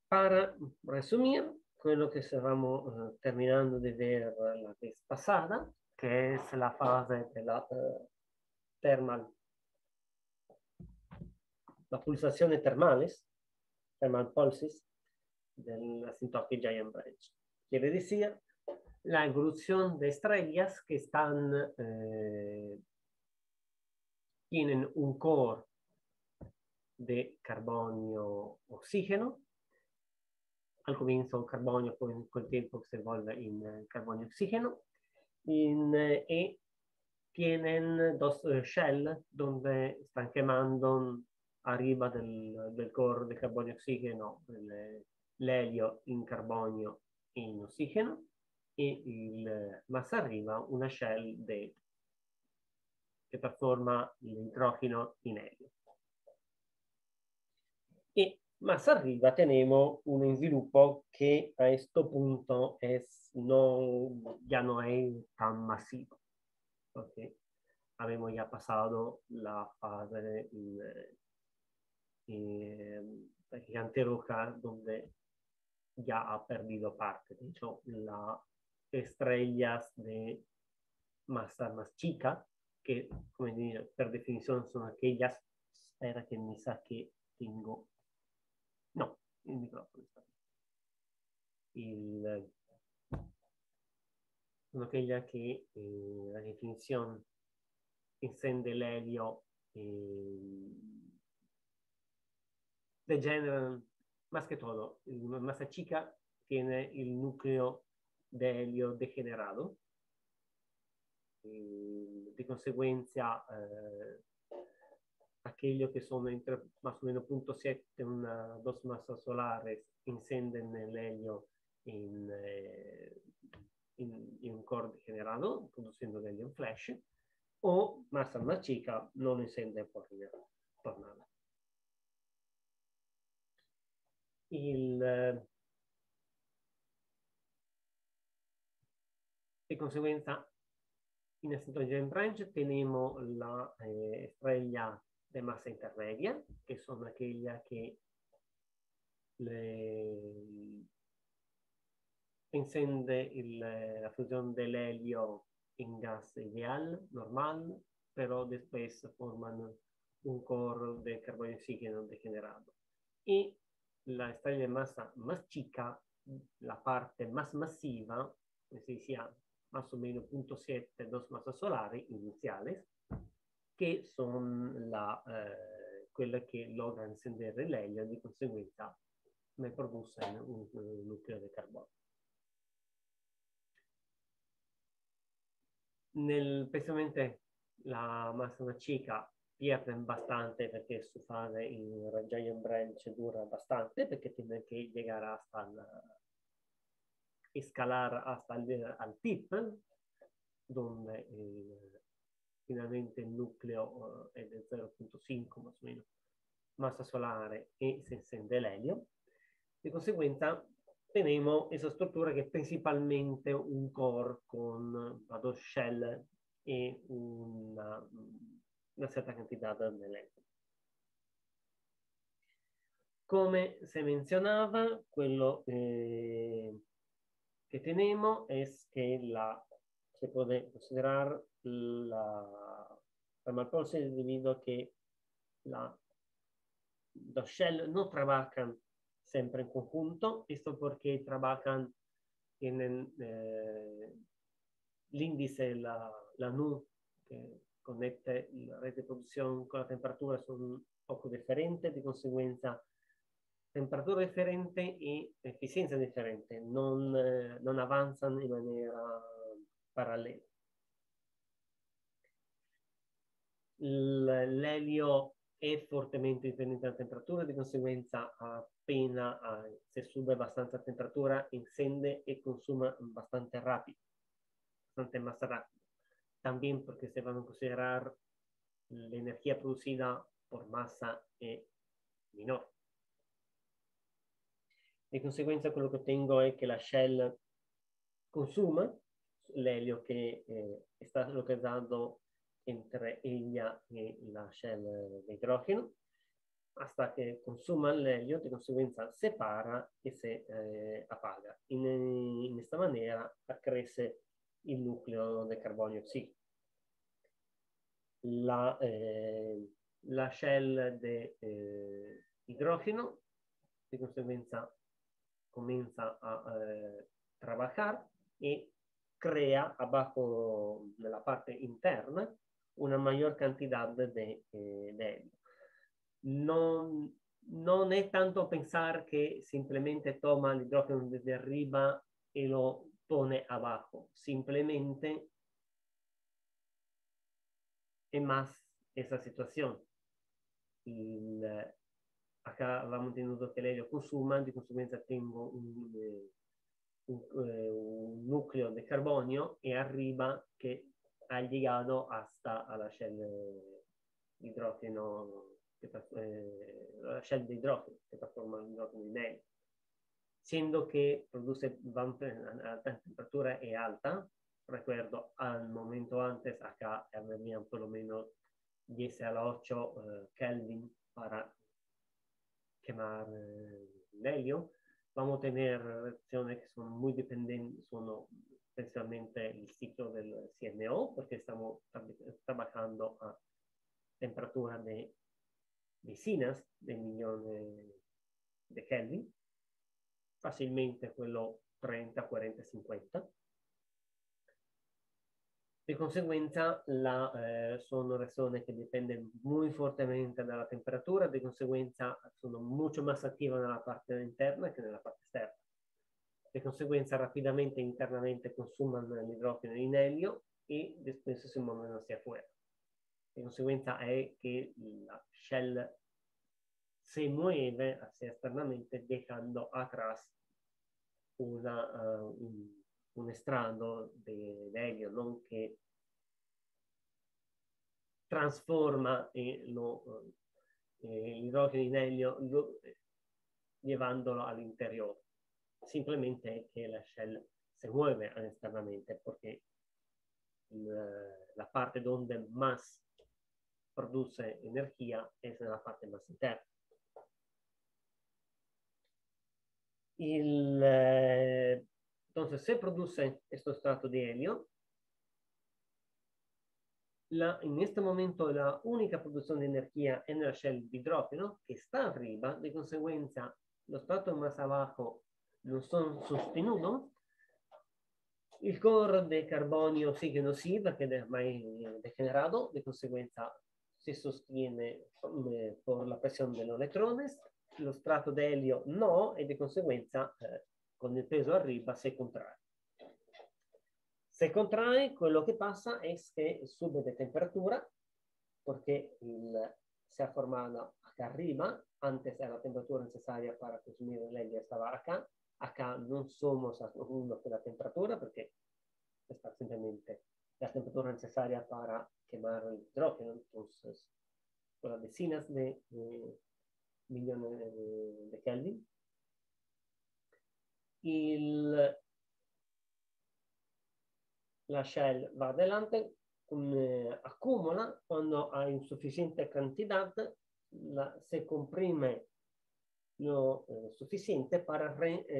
Para resumir, quello que estábamos terminando de ver la vez pasada, que es la fase de la thermal, las pulsaciones termales, thermal pulses, del asintotic Giant Branch. Quiere decir la evolución de estrellas que están, tienen un core de carbonio-oxígeno. Al comienzo el carbonio, poi col tiempo se vuelve en carbonio-oxígeno. Y tienen dos shell donde están quemando arriba del core de carbonio-oxígeno l'elio in carbonio e in ossigeno, e más arriba una shell che trasforma l'idrogeno in elio. Y más arriba tenemos un sviluppo que a este punto ya no es tan masivo, porque habíamos ya pasado la fase de gigante roja donde ya ha perdido parte. De hecho, las estrellas de masa más chica, que como digo, per definición son aquellas, espera que me saque, tengo, no, il microfono sta sono aquella che la definizione enciende l'elio degeneran más que todo. Masa chica tiene el núcleo de helio degenerado. Di conseguenza aquello che sono entre más o menos 0.7 una dos masas solares encienden el helio en un core degenerado, produciendo helio en flash, o masa más chica non enciende por nada. De consecuencia, en este Giant Branch tenemos la estrella de masa intermedia, que son aquellas que enciende la fusión del helio en gas ideal, normal, pero después forman un core de carbonio y oxígeno degenerado. Y la estrella de masa más chica, la parte más masiva, es decir, más o menos 0.7, dos masas solares iniciales, que son quelle che logra encendere l'elio, di conseguenza ne produce un nucleo di carbonio. Precisamente la massa chica pierde bastante perché su fase in Giant Branch dura bastante, perché tiene che llegar hasta escalar hasta al tip, donde finalmente il nucleo è del 0.5 más o menos massa solare e se enciende l'elio. Di conseguenza tenemos esa struttura che è principalmente un core con dos shell e una certa quantità di elio. Come se mencionaba, quello que tenemos es que se puede considerar la thermal pulse debido a que los shell no trabajan siempre en conjunto, esto porque trabajan en l'índice, la nu, que conecta la red de producción con la temperatura, son un poco diferentes, de conseguenza temperatura differente e efficienza differente, non avanzano in maniera parallela. L'elio è fortemente dipendente dalla temperatura, di conseguenza appena se sube abbastanza la temperatura, enciende e consuma bastante rápido, bastante más rápido. También porque se van a considerar la energía producida por masa menor. Di conseguenza quello che tengo è che la shell consuma l'elio che sta localizzato entre ella e la shell di idrogeno, hasta que consuma l'elio, de consecuencia separa y se apaga. En esta manera crece il nucleo del carbonio oxígeno. La shell de hidrógeno, de consecuencia, comienza a trabajar y crea abajo, en la parte interna, una mayor cantidad de helio. No es tanto pensar que simplemente toma el hidrógeno desde arriba y lo pone abajo. Simplemente es más esa situación. Acá vamos teniendo que el helio consuma, de consecuencia tengo un núcleo de carbonio y arriba que ha llegado hasta a la shell de hidrógeno, la shell de hidrógeno que transforma el hidrógeno en helio. Siendo que produce a temperatura es alta, recuerdo al momento antes acá habían por lo menos 10 a la 8 Kelvin para quemar el helio. Vamos a tener reacciones que son muy dependientes, son especialmente el ciclo del CNO, porque estamos trabajando a temperatura de decenas de millones de Kelvin, fácilmente quello 30, 40, 50. De conseguenza sono reazioni che dipendono molto fortemente dalla temperatura, di conseguenza sono molto più attive nella parte interna che nella parte esterna. Di conseguenza rapidamente internamente consumano l'idrogeno in elio e spesso si muovono hacia fuori. Di conseguenza è che la shell se muove hacia esternamente dejando atrás un estrado de helio, ¿no? Que transforma el hidrógeno en helio llevándolo al interior. Simplemente que la shell se mueve externamente porque la parte donde más produce energía es la parte más interna. Entonces se produce este estrato de helio. En este momento la única producción de energía en la shell de hidrógeno que está arriba, de consecuencia los estratos más abajo no son sostenidos. El core de carbonio oxígeno sí, porque es más degenerado, de consecuencia se sostiene por la presión de los electrones. Lo strato de helio no, y de consecuencia con el peso arriba se contrae. Se contrae, lo que pasa es que sube de temperatura porque se ha formado acá arriba, antes la temperatura necesaria para consumir el helio estaba acá. Acá no somos a uno de la temperatura porque está simplemente la temperatura necesaria para quemar el hidrógeno, entonces con las decenas de millones de Kelvin. La shell va adelante, acumula, cuando hay insuficiente cantidad, se comprime lo suficiente para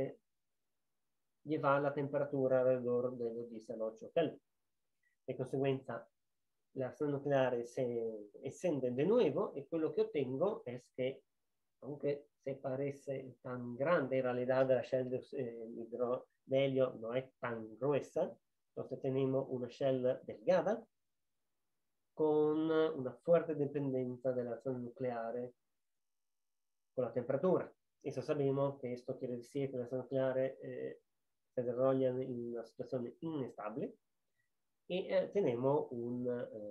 llevar la temperatura alrededor de los 10 a 8 Kelvin. De consecuencia, la reacción nuclear se extiende de nuevo y lo que obtengo es que, aunque se parece tan grande, en realidad la shell de helio no es tan gruesa. Entonces tenemos una shell delgada con una fuerte dependencia de la reacción nuclear con la temperatura. Eso sabemos que esto quiere decir que la reacción nuclear se desarrolla en una situación inestable y tenemos un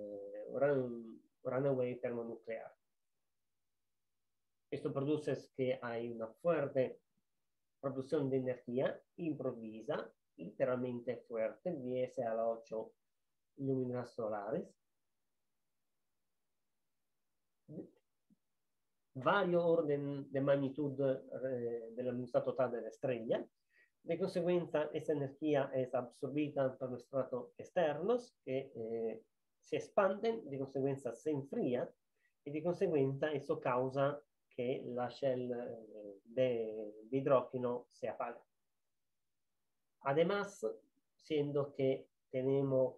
runaway termonuclear. Esto produce que hay una fuerte producción de energía improvisa, literalmente fuerte, 10 a la 8 luminas solares. Varios órdenes de magnitud de la luminosidad total de la estrella. De consecuencia, esa energía es absorbida por los estratos externos que se expanden, de consecuencia se enfrían y de consecuencia eso causa que la shell de hidrógeno se apaga. Además, siendo que tenemos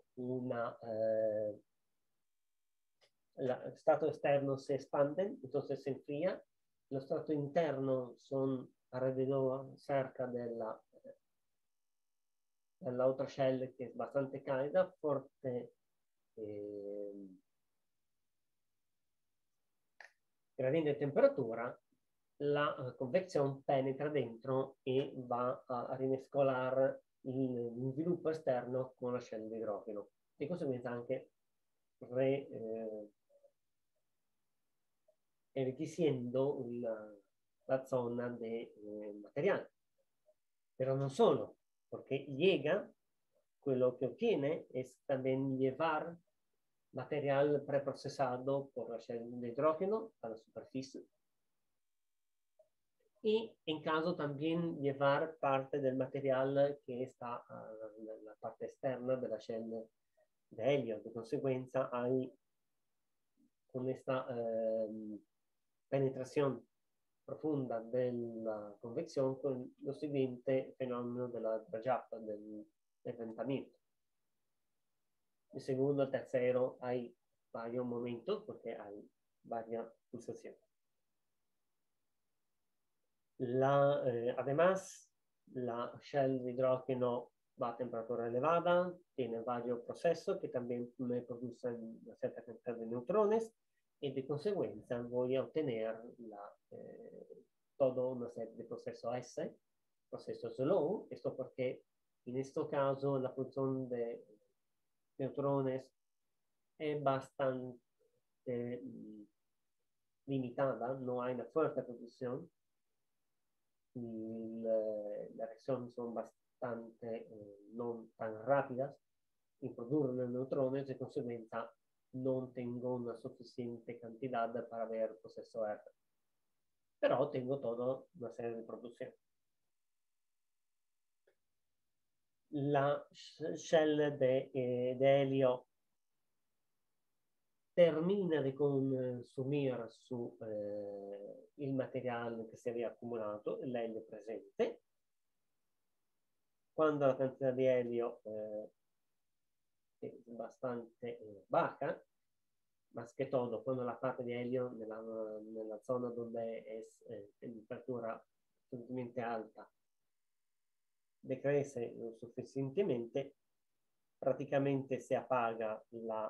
el estrato externo se expande, entonces se enfría, el estrato interno son alrededor, cerca de la otra shell que es bastante cálida, fuerte gradiente de temperatura, la convección penetra dentro e va a rimescolare il sviluppo esterno con la shell di idrogeno. Di conseguenza anche enriqueciendo la zona de material. Pero no solo, porque llega, quello que obtiene es también llevar material preprocesado por la shell de hidrógeno a la superficie. Y en caso también llevar parte del material que está en la parte externa de la shell de helio. De consecuencia, hay con esta penetración profunda de la convección con lo siguiente fenomeno de la dragata, del enfrentamiento. El segundo, el tercero, hay varios momentos porque hay varias pulsaciones. Además, la shell de hidrógeno va a temperatura elevada, tiene varios procesos que también me producen una cierta cantidad de neutrones y de consecuencia voy a obtener toda una serie de procesos S, procesos slow, esto porque en este caso la producción de neutrones es bastante limitada, no hay una fuerte producción. Las reacciones son bastante no tan rápidas en producir los neutrones, de consecuencia no tengo una suficiente cantidad para ver proceso R. Pero tengo toda una serie de producción. La shell de helio termina de consumir il materiale che si aveva accumulato, l'elio presente. Quando la quantità di elio è bastante baja, más que todo, quando la parte di elio nella zona dove è temperatura suficientemente alta decrece suficientemente, praticamente si apaga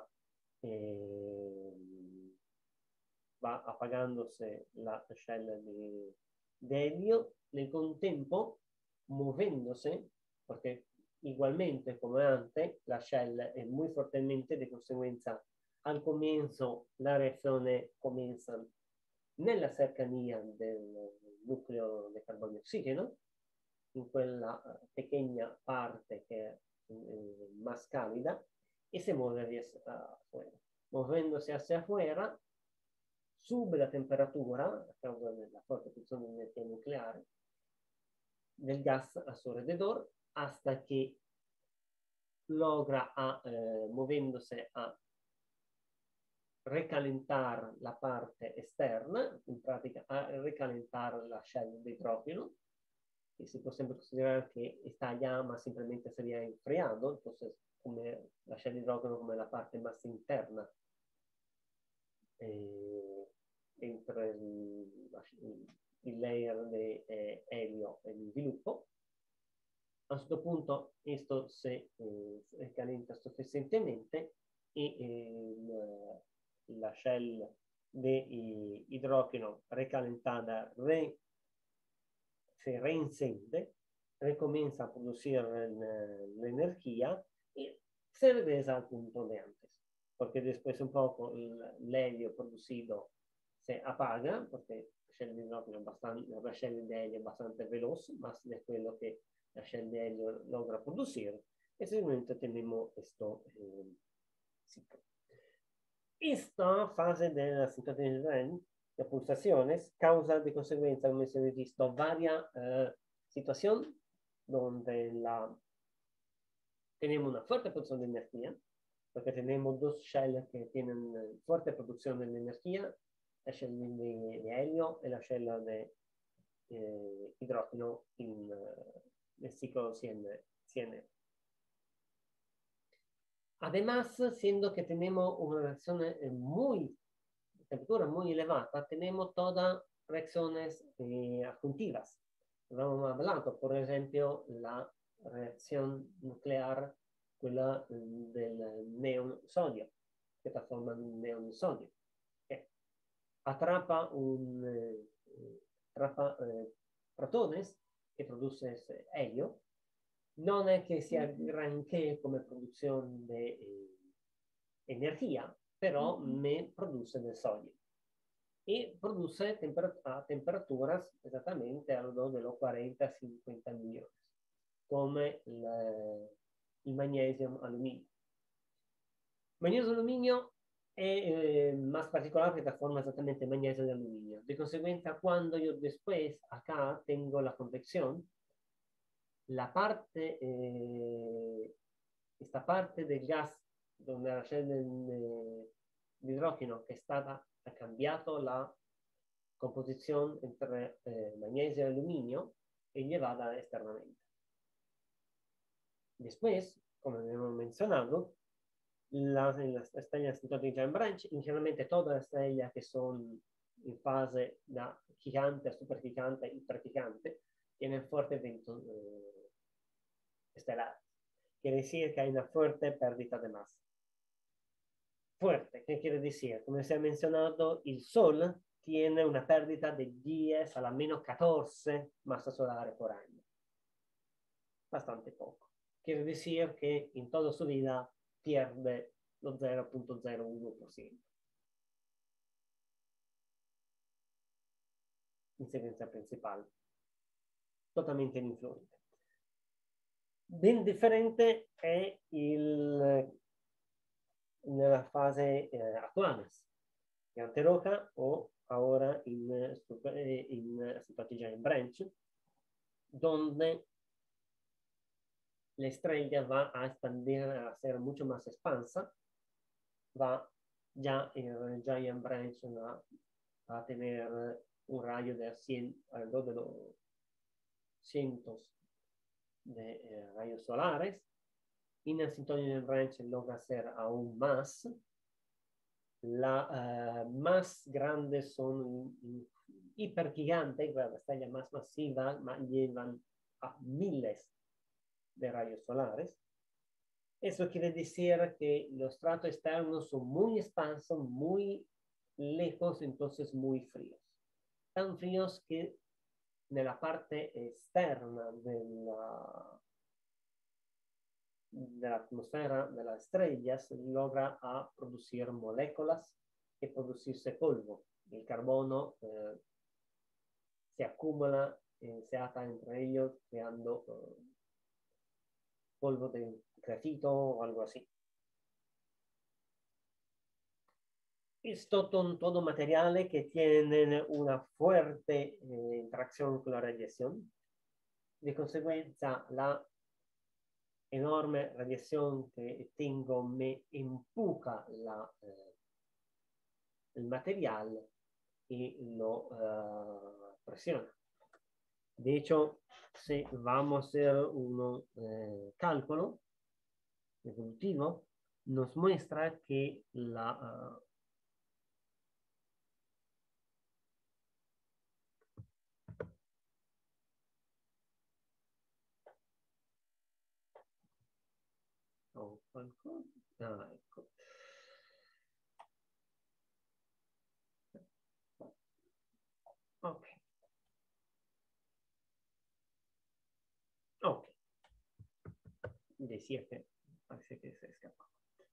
va apagándose la shell de helio, nel contempo moviéndose, porque igualmente como antes, la shell es muy fuertemente, de consecuencia al comienzo la reacción comienza nella cercanía del nucleo de carbono y oxígeno, in quella pequeña parte che è más cálida, y se mueve hacia afuera. Moviéndose hacia afuera, sube la temperatura a causa della forte fusione di energia nucleare del gas a su alrededor hasta que logra moviéndose a recalentar la parte externa, in pratica a recalentar la shell de hidrógeno, que se puede siempre considerar que esta llama simplemente se había enfriado, entonces como la shell de hidrógeno como la parte más interna entre il layer de helio e il sviluppo. A un certo punto esto se calienta suficientemente y la shell de hidrógeno recalentada se reencende, recomienza a producir la energía y se regresa al punto de antes. Porque después un poco el helio producido se apaga, porque la shell de hidrógeno la shell de helio es bastante veloz, más de lo que la shell de helio logra producir, y simplemente tenemos esto ciclo. Esta fase de la sincronización de pulsaciones causa de consecuencia, como se ha visto, varias situaciones donde tenemos una fuerte producción de energía, porque tenemos dos shells que tienen fuerte producción de energía, la cella di helio e la cella di hidrógeno en el ciclo CN. Además, siendo que tenemos una reacción temperatura muy elevada, tenemos todas reacciones adjuntivas. Habíamos hablado, por ejemplo, la reacción nuclear, quella del neon sodio, que transforma en neon sodio, que atrapa protones que produce helio. Non è che sia granché come produzione di energia, però me produce del sodio e produce a temperaturas esattamente alrededor de los 40-50 millones, come il magnesium aluminio. Magnesio aluminio es más particular que transforma exactamente magnesio de aluminio. De consecuencia, cuando yo después acá tengo la convección, la parte, esta parte del gas donde la cella de hidrógeno que estaba, ha cambiado la composición entre magnesio y aluminio y llevada externamente. Después, como hemos mencionado, las estrellas de Giant Branch, generalmente todas las estrellas que son en fase de gigante, supergigante, hipergigante, tienen fuerte vento estelar. Quiere decir que hay una fuerte pérdida de masa. Fuerte, ¿qué quiere decir? Como se ha mencionado, el Sol tiene una pérdida de 10 a la menos 14 masa solar por año. Bastante poco. Quiere decir que en toda su vida pierde lo 0.01%. Incidencia principal. Totalmente ininfluente. Ben differente è nella fase attuale, Gigante Roca o ahora in Super Giant Branch, donde la estrella va a expandir, a ser mucho más expansa, va ya en el Giant Branch a tener un rayo de 100, alrededor de los cientos de rayos solares. En el Giant Branch logra ser aún más. La más grandes son hipergigantes, la estrella más masiva, llevan a miles de rayos solares. Eso quiere decir que los estratos externos son muy expansos, muy lejos, entonces muy fríos. Tan fríos que en la parte externa de la atmósfera de las estrellas logra a producir moléculas y producirse polvo. El carbono se acumula, se ata entre ellos, creando polvo de grafito o algo así. Es todo materiales que tienen una fuerte interacción con la radiación. De consecuencia, la enorme radiación que tengo me empuja el material y lo presiona. De hecho, si vamos a hacer un cálculo evolutivo, nos muestra que ecco. Ok. Ok. Decía que parece que se escapó.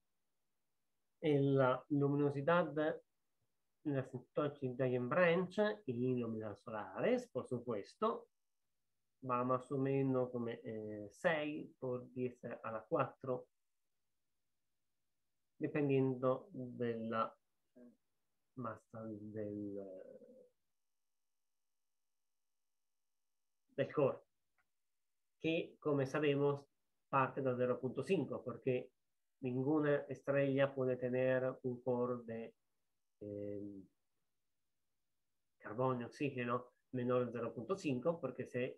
La luminosidad de las Giant Branch y luminidad solares, por supuesto, va más o menos como 6 por 10 a la 4, dependiendo de la masa del core, que como sabemos parte da 0.5, porque ninguna estrella puede tener un core de carbonio, oxígeno menor de 0.5, porque si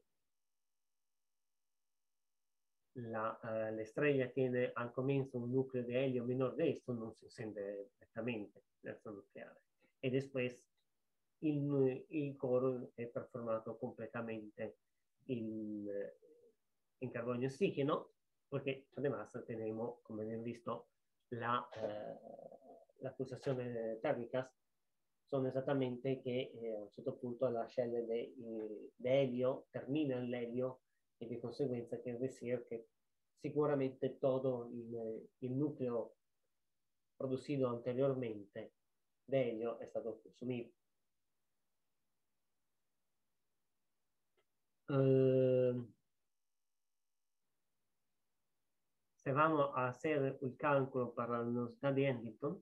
la estrella tiene al comienzo un nucleo de helio menor de esto, no se enciende directamente el reactor nucleare. Y después el core es performato completamente en carbonio y oxígeno, porque además tenemos, como hemos visto, las pulsaciones térmicas son exactamente que a un certo punto la shell de helio termina el helio y de consecuencia quiere decir que seguramente todo el núcleo producido anteriormente de helio è stato consumido. Se vamos a hacer el cálculo para la velocidad de Eddington,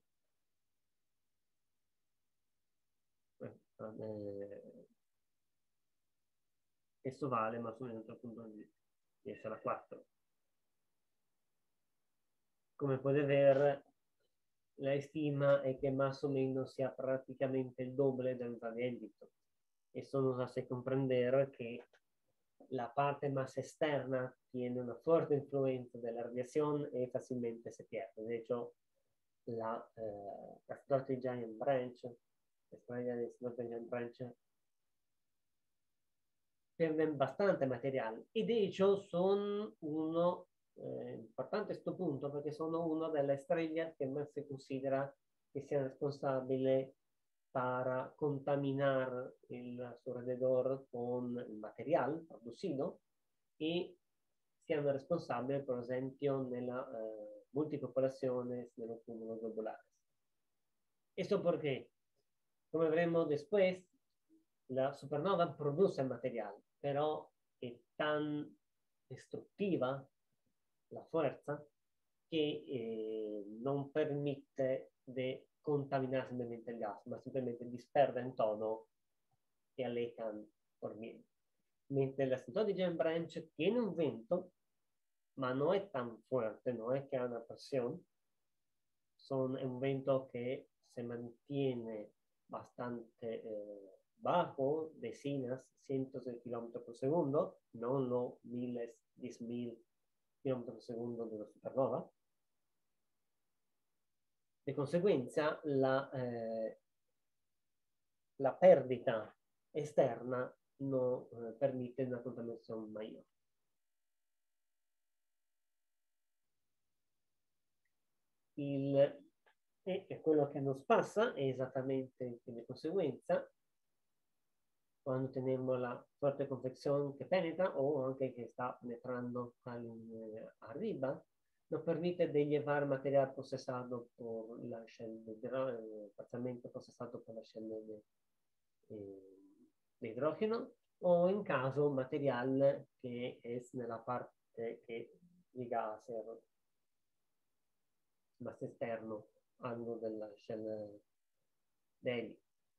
esto vale más o menos 10 a la 4. Come puede ver, la estima es que más o menos sea prácticamente el doble de la de Eddington. Eso nos hace comprender que la parte más externa tiene una fuerte influencia de la radiación y fácilmente se pierde. De hecho, la Starry Giant Branch, la estrella de Starry Giant Branch, pierden bastante material y de hecho son uno importante este punto porque son una de las estrellas que más se considera que sean responsables para contaminar a su alrededor con el material producido y siano responsabili, per esempio, nella multipopolazione dello cumulo globulare. Esto porque, come veremos después, la supernova produce material, pero es tan destructiva la fuerza que non permette de contaminar simplemente el gas, ma simplemente disperda en tono y alejan por bien. Mientras la ciudad de Giant Branch tiene un viento, ma no es tan fuerte, no es que haya una presión, son un viento que se mantiene bastante bajo, decenas, cientos de kilómetros por segundo, no los miles, 10.000 kilómetros por segundo de la supernova. De conseguenza, la perdita esterna non permette una contaminazione maggiore. E quello che nos passa è esattamente di conseguenza quando teniamo la forte convección que penetra o anche che sta penetrando arriba, nos permite de llevar material procesado por la shell parcialmente procesado por la shell de hidrógeno o en caso material que es nella parte che llega a ser más esterno algo della shell de helio.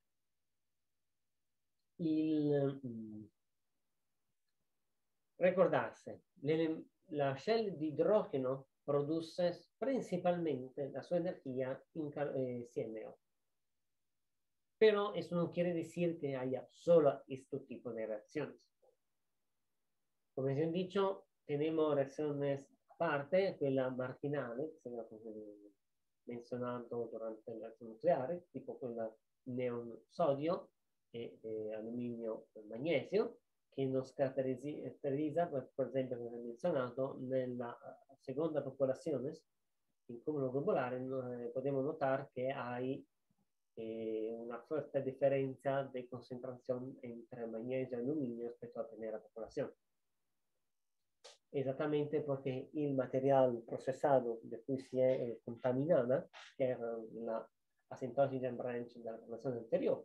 Ricordarsi, la shell di idrogeno produce principalmente la sua energia in CNO. Pero eso no quiere decir que haya solo este tipo de reacciones. Como les he dicho, tenemos reacciones aparte, quella marginale, que se ha mencionado durante la reacción nucleare, tipo quella neon-sodio e alluminio-magnesio, che nos caratterizza, per esempio, come ho menzionato, nella seconda popolazione, in cumulo globulare, possiamo notare che hai una fuerte differenza de concentración entre magnesio y aluminio respecto a la primera población. Exactamente porque el material procesado de cui si è contaminada, que era la acentosis Giant Branch de la población anterior,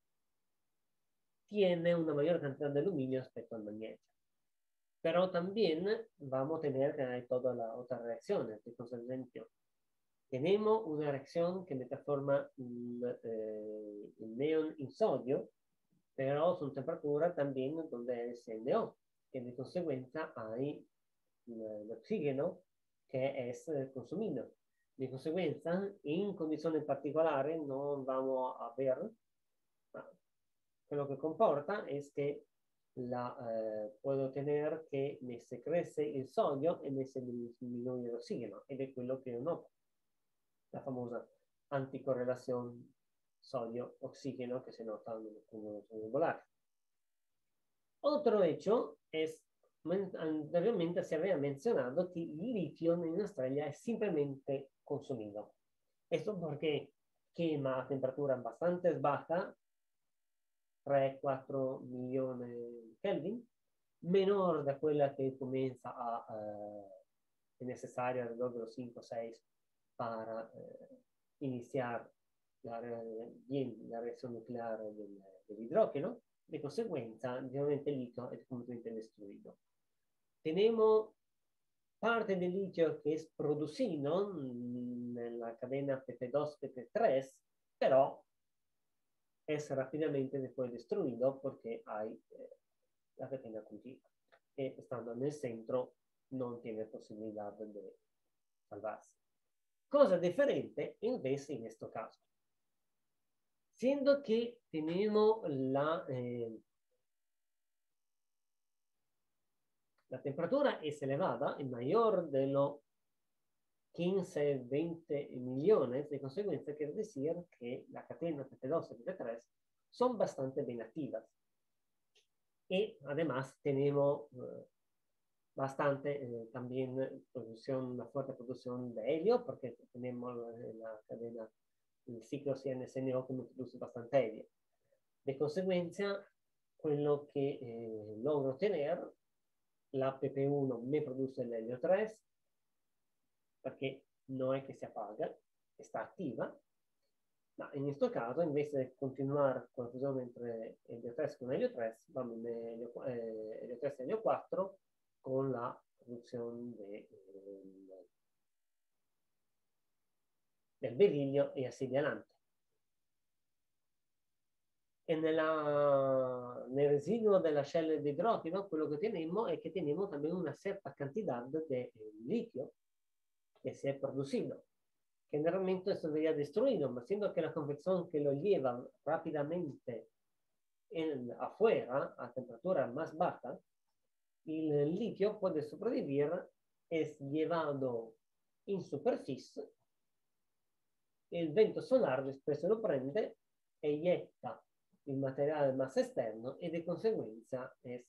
tiene una mayor cantidad de aluminio respecto al magnesio. Pero también vamos a tener todas las otras reacciones, por ejemplo, tenemos una reacción que transforma el neón en sodio, pero son temperaturas también donde es NO, que de consecuencia hay el oxígeno que es consumido. De consecuencia, en condiciones particulares no vamos a ver lo que comporta es que puedo tener que se crece il sodio e se disminuye l'ossigeno, ed è quello che noto, la famosa anticorrelación sodio-oxígeno que se nota en los regulares. Otro hecho es, anteriormente se había mencionado que el litio en una estrella es simplemente consumido. Esto porque quema a temperaturas bastante bajas, 3-4 millones de Kelvin, menor de quella che comienza è necessaria alrededor de los 5-6 para iniciar la reacción nuclear del hidrógeno. De consecuencia, obviamente el litio es completamente destruido. Tenemos parte del litio que es producido en la cadena PP2, PP3, pero es rápidamente después destruido porque hay la cadena continua, que estando en el centro no tiene posibilidad de salvarse. Cosa diferente invece en este caso. Siendo que tenemos la temperatura es elevada, es mayor de los 15-20 millones, de consecuencia quiere decir que la cadena PP2 y PP3 son bastante bien activas. Y además tenemos bastante también una fuerte producción de helio, porque tenemos la cadena, el ciclo CNSNO que produce bastante helio. De consecuencia, quello che logro ottenere, la PP1 me produce el helio 3, perché non è che si apaga, está activa, ma in questo caso, invece di continuare con la fusione entre helio 3 con helio 3, vamos helio 3 e helio 4 con la produzione del berilio e así adelante. E nel residuo della cella di idrogeno, quello che teniamo è che teniamo también una certa cantidad de litio que se ha producido. Generalmente se vería destruido, pero siendo que la convección que lo lleva rápidamente afuera, a temperatura más baja, el litio puede sobrevivir, es llevado en superficie, el viento solar después se lo prende, eyecta el material más externo y de consecuencia es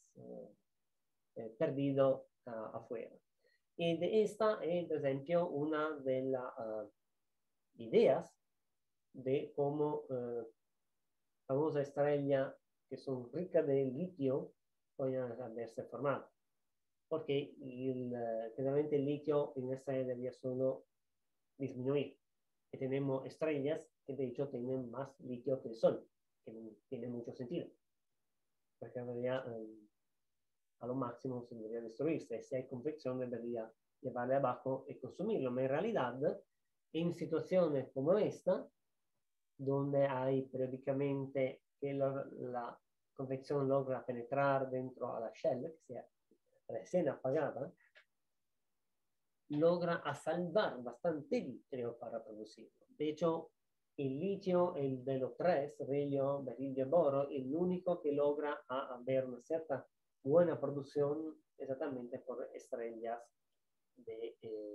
perdido afuera. Y esta es, por ejemplo, una de las ideas de cómo famosas estrellas que son ricas de litio pueden haberse formado. Porque generalmente el litio en esta debería solo disminuir. Y tenemos estrellas que de hecho tienen más litio que el Sol, que tiene mucho sentido. Porque debería, a lo máximo se debería destruirse. Si hay convección debería llevarle abajo y consumirlo. Pero en realidad, en situaciones como esta, donde hay periódicamente que la convección logra penetrar dentro a la shell, que sea recién apagada, logra a salvar bastante litio para producirlo. De hecho, el litio, el de los tres, helio, berilio y boro, el único que logra haber una cierta buena producción exactamente por estrellas de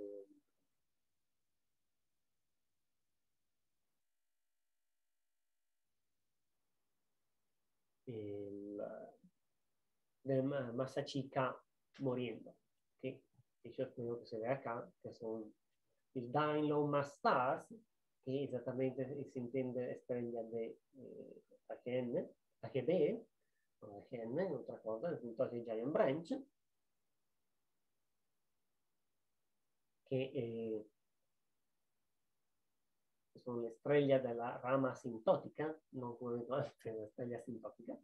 masa chica muriendo. ¿Okay? Yo creo que se ve acá, que son el Dying Low Mass Stars, que exactamente se entiende estrella de AGN, AGB, o AGN, otra cosa, entonces Giant Branch, que son la estrella de la rama asintótica, no puedo la estrella asintótica,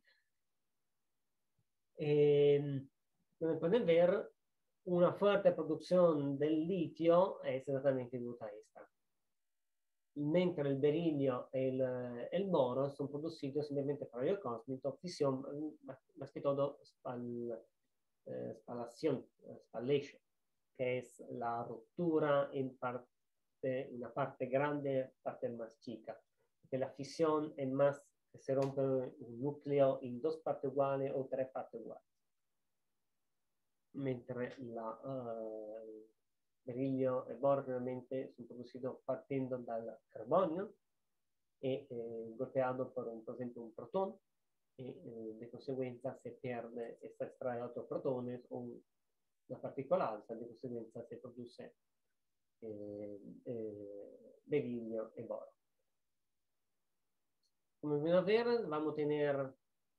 donde pueden ver una fuerte producción del litio es exactamente dovuta a esta. Mentre il berilio e il boro sono producidos simplemente por el cósmico, fisión, más que todo spallation, que es la ruptura en parte, una parte grande, parte más chica. Porque la fisión es más se rompe un nucleo in 2 parti uguali o 3 parti uguali. Mentre berilio e boro generalmente sono prodotti partendo dal carbonio e golpeato per esempio un protone, e di conseguenza se perde e si estrae altro protone o una particolarità, di conseguenza si produce berilio e boro. Come viene a ver, vamos a tener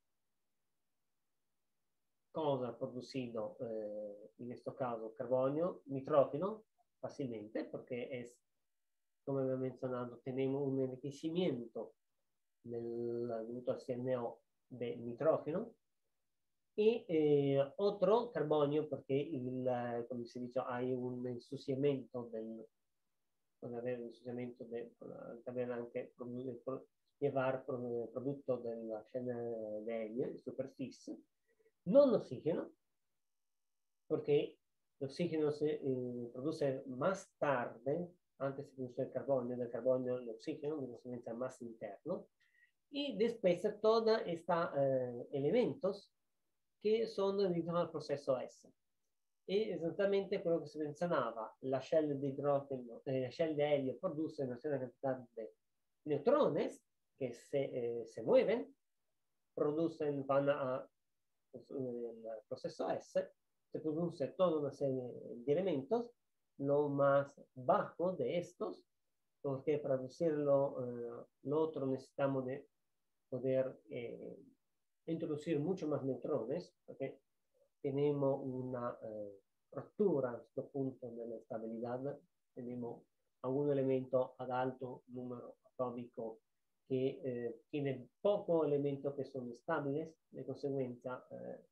cosa producido, en este caso carbonio, nitrógeno, fácilmente, porque es, como había mencionado, tenemos un enriquecimiento del grupo CNO de nitrógeno y otro carbonio, porque como se dice, hay un ensuciamiento del, puede haber un ensuciamiento también anche llevar producto della scena de helio en superficie, non oxígeno, porque el oxígeno se produce más tarde, antes se produce el carbonio, del carbonio el oxígeno, de consecuencia más interno, y después todos estos elementos che sono all'interno del processo S. E esattamente quello che si menzionava, la shell di idrogeno, la shell di helio produce una cierta cantidad de neutrones que se mueven, producen, van a el proceso S, se produce toda una serie de elementos, lo más bajo de estos, porque para producirlo, lo otro necesitamos de poder introducir mucho más neutrones, porque tenemos una ruptura a este punto de la estabilidad, tenemos algún elemento ad alto número atómico que tiene pocos elementos que son estables, de consecuencia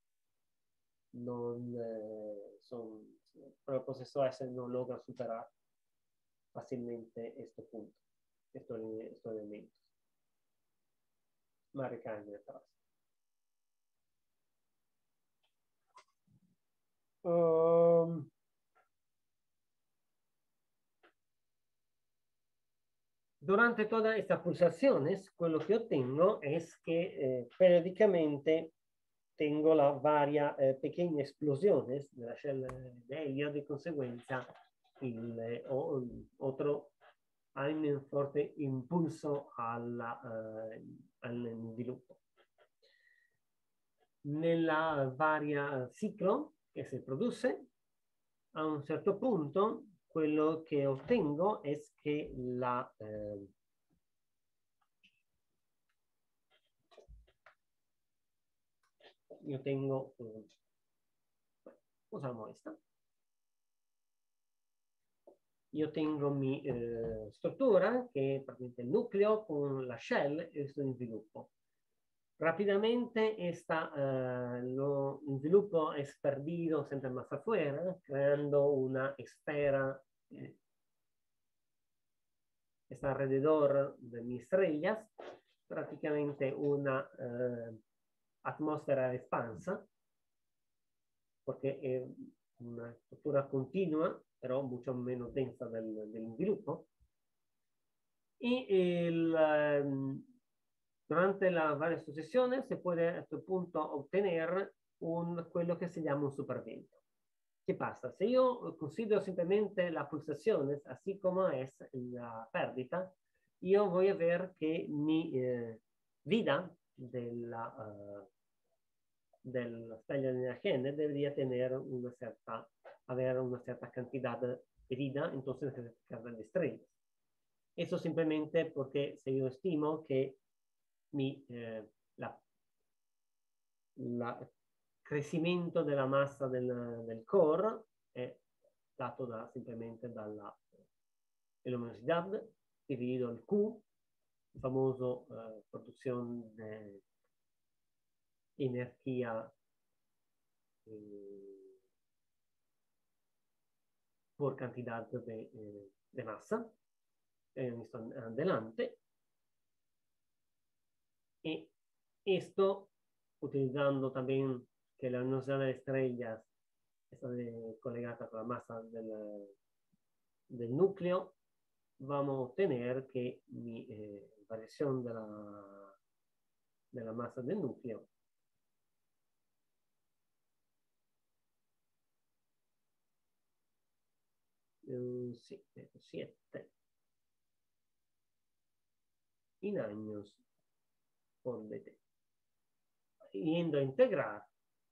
pero el proceso S no logra superar fácilmente este punto, estos elementos. Ma ricambio atrás. Durante todas estas pulsaciones, lo que obtengo es que periódicamente tengo las varias pequeñas explosiones de la shell de helio, de consecuencia otro hay un fuerte impulso al sviluppo. Nella varia ciclo che si produce, a un certo punto quello che ottengo è che io tengo usamos esta. Io tengo mi struttura che è praticamente il nucleo con la shell e sto in sviluppo. Rápidamente lo sviluppo es perdido sempre más afuera, creando una esfera está alrededor de mis estrellas, prácticamente una atmósfera expansa, porque es una estructura continua, pero mucho menos densa del sviluppo. Y durante las varias sucesiones se puede a este punto obtener quello che si llama un supervento. ¿Qué pasa? Si yo considero simplemente las pulsaciones, así como es la pérdida, yo voy a ver que mi vida della stella di Agene debería haber una cierta cantidad de vida, entonces certificada de estrellas. Eso simplemente porque si yo estimo que il crecimiento della massa del core è dato simplemente dalla luminosidad dividido il Q, il famoso produzione di energia por cantidad de masa adelante. Y esto utilizando también que la luminosidad de estrellas está colegada con la masa del núcleo, vamos a obtener que mi variación de la della massa del nucleo. Sì, 7 in años por dt. Yendo a integrar,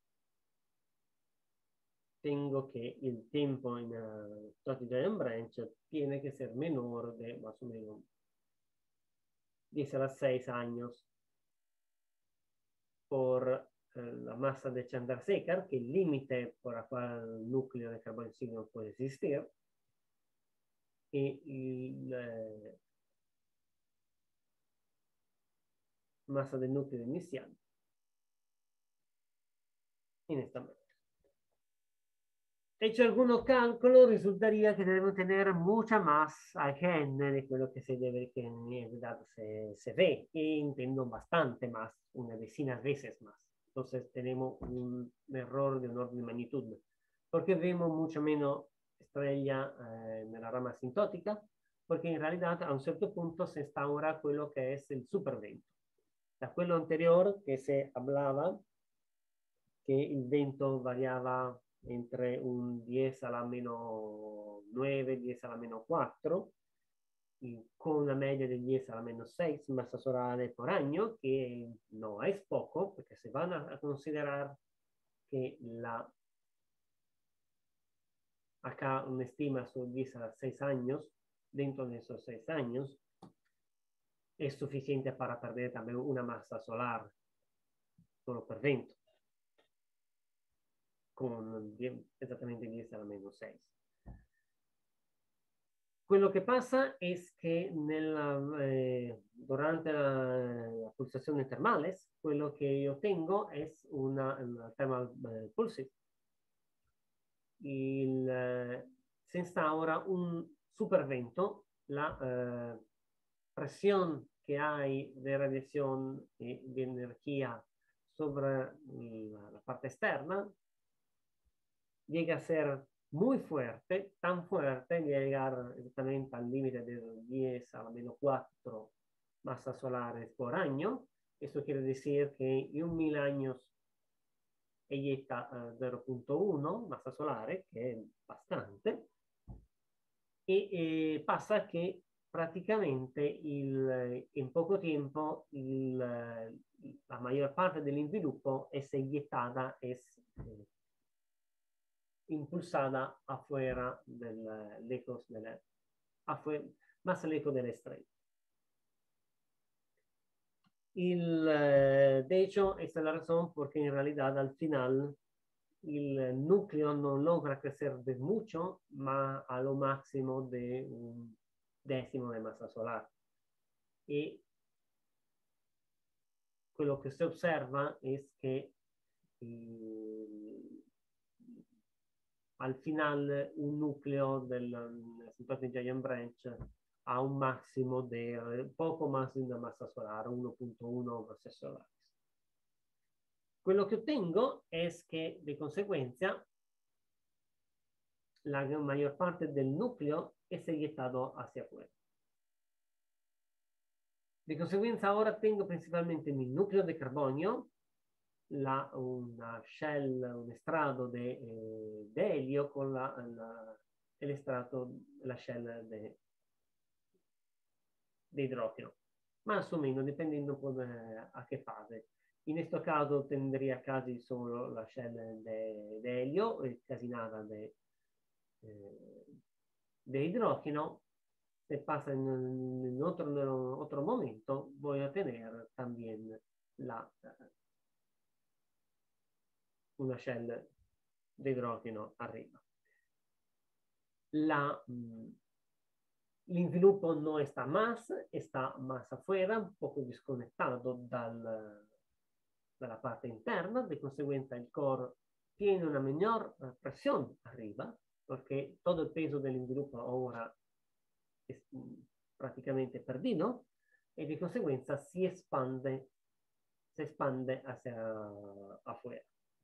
tengo que el tiempo en Stochastic Giant Branch tiene que ser menor de más o menos 10 a la 6 años por la masa de Chandrasekhar, que es el límite por el cual el núcleo de carbono no puede existir, y la masa del núcleo inicial en esta manera. Hecho algunos cálculos, resultaría que debemos tener mucha más AGN de quello que se debe, que en realidad se ve, y entiendo bastante más, unas vecinas veces más. Entonces tenemos un error de un orden de magnitud, porque vemos mucho menos estrella en la rama asintótica, porque en realidad a un cierto punto se instaura quello que es el supervento. Da quello anterior que se hablaba que el vento variaba entre un 10 a la menos 9, 10 a la menos 4, y con una media de 10 a la menos 6 masas solares por año, que no es poco, porque se van a considerar que acá una estima son 10 a 6 años, dentro de esos 6 años, es suficiente para perder también una masa solar solo per vento, con exactamente 10 a la menos 6. Quello che passa è che durante la pulsazione termale, quello che io ottengo è una thermal pulse. Se instaura un supervento, la presión que hay de radiación y de energía sobre la parte externa llega a ser muy fuerte, tan fuerte, llegar exactamente al límite de 10 a la menos 4 masas solares por año. Eso quiere decir que en 1000 años eyecta 0.1 masa solare, che è bastante, e passa che praticamente in poco tempo la maggior parte dell'inviluppo è iniettata, è impulsada afuera más lejos de la estrella. De hecho, esta es la razón porque en realidad al final el núcleo no logra crecer de mucho, más a lo máximo de un décimo de masa solar. Y lo que se observa es que al final un núcleo del Stochastic Giant Branch ha un máximo de poco más de una masa solar, 1.1 masas solares. Quello che ottengo è che, di conseguenza, la maggior parte del nucleo è iniettato hacia afuera. De conseguenza ora tengo principalmente mi nucleo de carbonio, una shell, un estrato de helio con el estrato, la shell de idrogeno, más o menos dependiendo a che fase. In questo caso tendría casi solo la shell de helio, casi nada de hidrógeno. Se pasa en otro momento, voy a tener también una shell de hidrógeno arriba. L'inviluppo no está más afuera, un poco desconectado dalla parte interna, de conseguenza il core tiene una menor presión arriba, porque todo el peso del inviluppo ahora es prácticamente perdido, y de conseguenza si expande hacia afuera.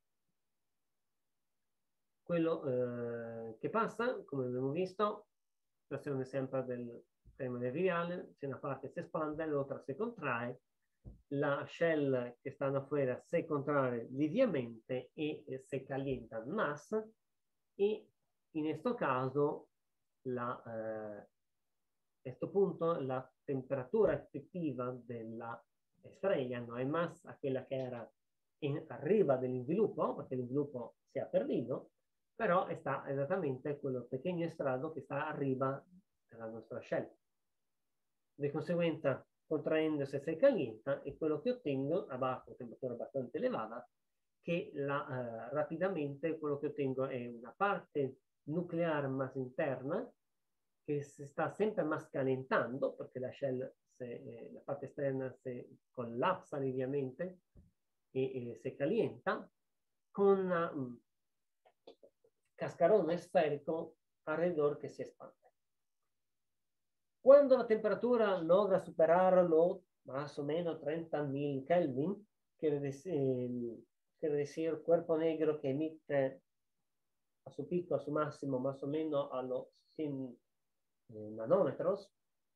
Quello che passa, come abbiamo visto, situazione sempre del tema deriviale, se una parte si espande, l'altra si contrae, La shell que están afuera se contrae liviamente y se calientan más. Y en este caso, a este punto, la temperatura efectiva de la estrella no es más aquella que era arriba del sviluppo, porque el sviluppo se ha perdido, pero está exactamente quello pequeño estrado que está arriba della nostra shell. De conseguenza, contraendosi se calienta e quello che ottengo a bajo temperatura bastante elevata, che rapidamente quello che ottengo è una parte nucleare más interna che si sta sempre más calentando perché la shell, la parte esterna se collapsa liviamente e se calienta con un cascarone sferico alrededor che si espande. Cuando la temperatura logra superar los más o menos 30.000 Kelvin, quiere decir cuerpo negro que emite a su pico, a su máximo, más o menos a los 100 nanómetros,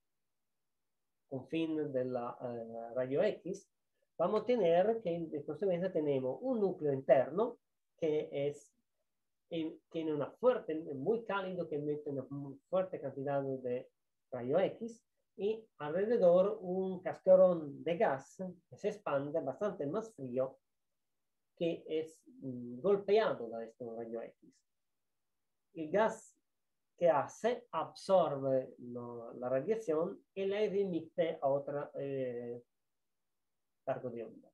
confín de la rayo X, vamos a tener que de consecuencia tenemos un núcleo interno que tiene una fuerte, muy cálido, que emite una fuerte cantidad de rayo X y alrededor un cascarón de gas que se expande bastante más frío que es golpeado da este rayo X. El gas que hace absorbe la radiación y la remite a otra largo de onda.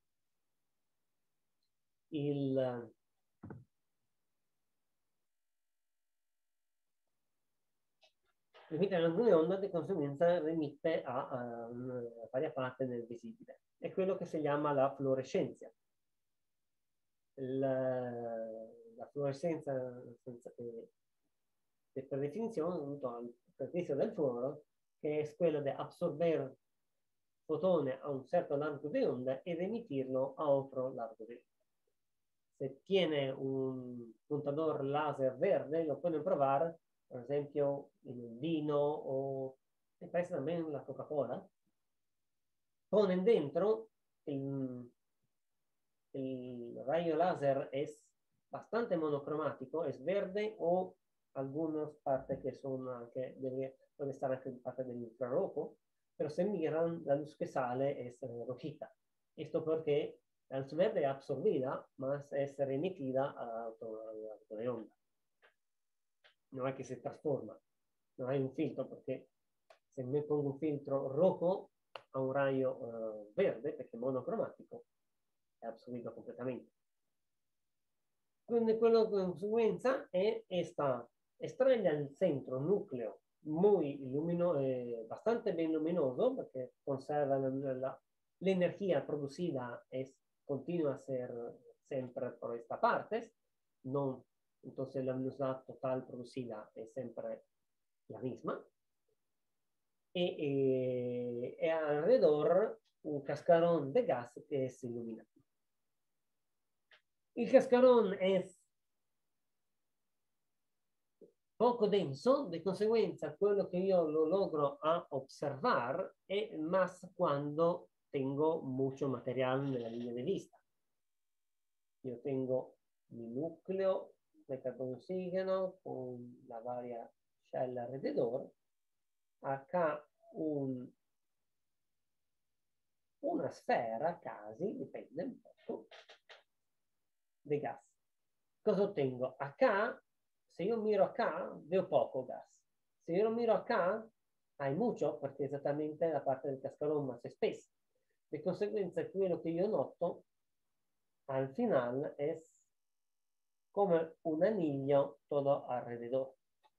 Remite a largo di onda, di conseguenza remite a varia parte del visibile. È quello che si chiama la fluorescenza. La fluorescenza, per definizione, il servizio del fluoro, che è quello di absorbere fotone a un certo largo di onda e remitirlo a otro largo di onda. Se tiene un puntador laser verde, lo pueden probar, por ejemplo, en el vino o me parece también la Coca-Cola. Ponen dentro el rayo láser es bastante monocromático, es verde o algunas partes que son que puede estar anche parte del infrarrojo, pero se miran, la luz que sale es rojita. Esto porque la luz verde es absorbida, más es remitida a la onda. No es que se transforma, no hay un filtro, porque se me pongo un filtro rojo a un rayo verde, perché è monocromatico, è absorbido completamente. Quindi quello che conseguenza è esta estrella al centro, nucleo, muy luminoso, bastante bien luminoso, porque conserva la energía producida, continua a ser siempre por esta parte, no, entonces la luminosidad total producida es siempre la misma. Y alrededor un cascarón de gas que es iluminado. El cascarón es poco denso, de consecuencia, quello che io lo logro a observar è más cuando tengo mucho material nella linea di vista. Io tengo mi nucleo de carbono oxígeno con la varia shell alrededor. Acá una sfera, casi, dipende un poco, de gas. Cosa ottengo? Acá, se io miro acá, veo poco gas. Se io lo miro acá, hay mucho, perché esattamente la parte del cascarón más espesa. De consecuencia, quello che io noto al final es come un anillo todo alrededor.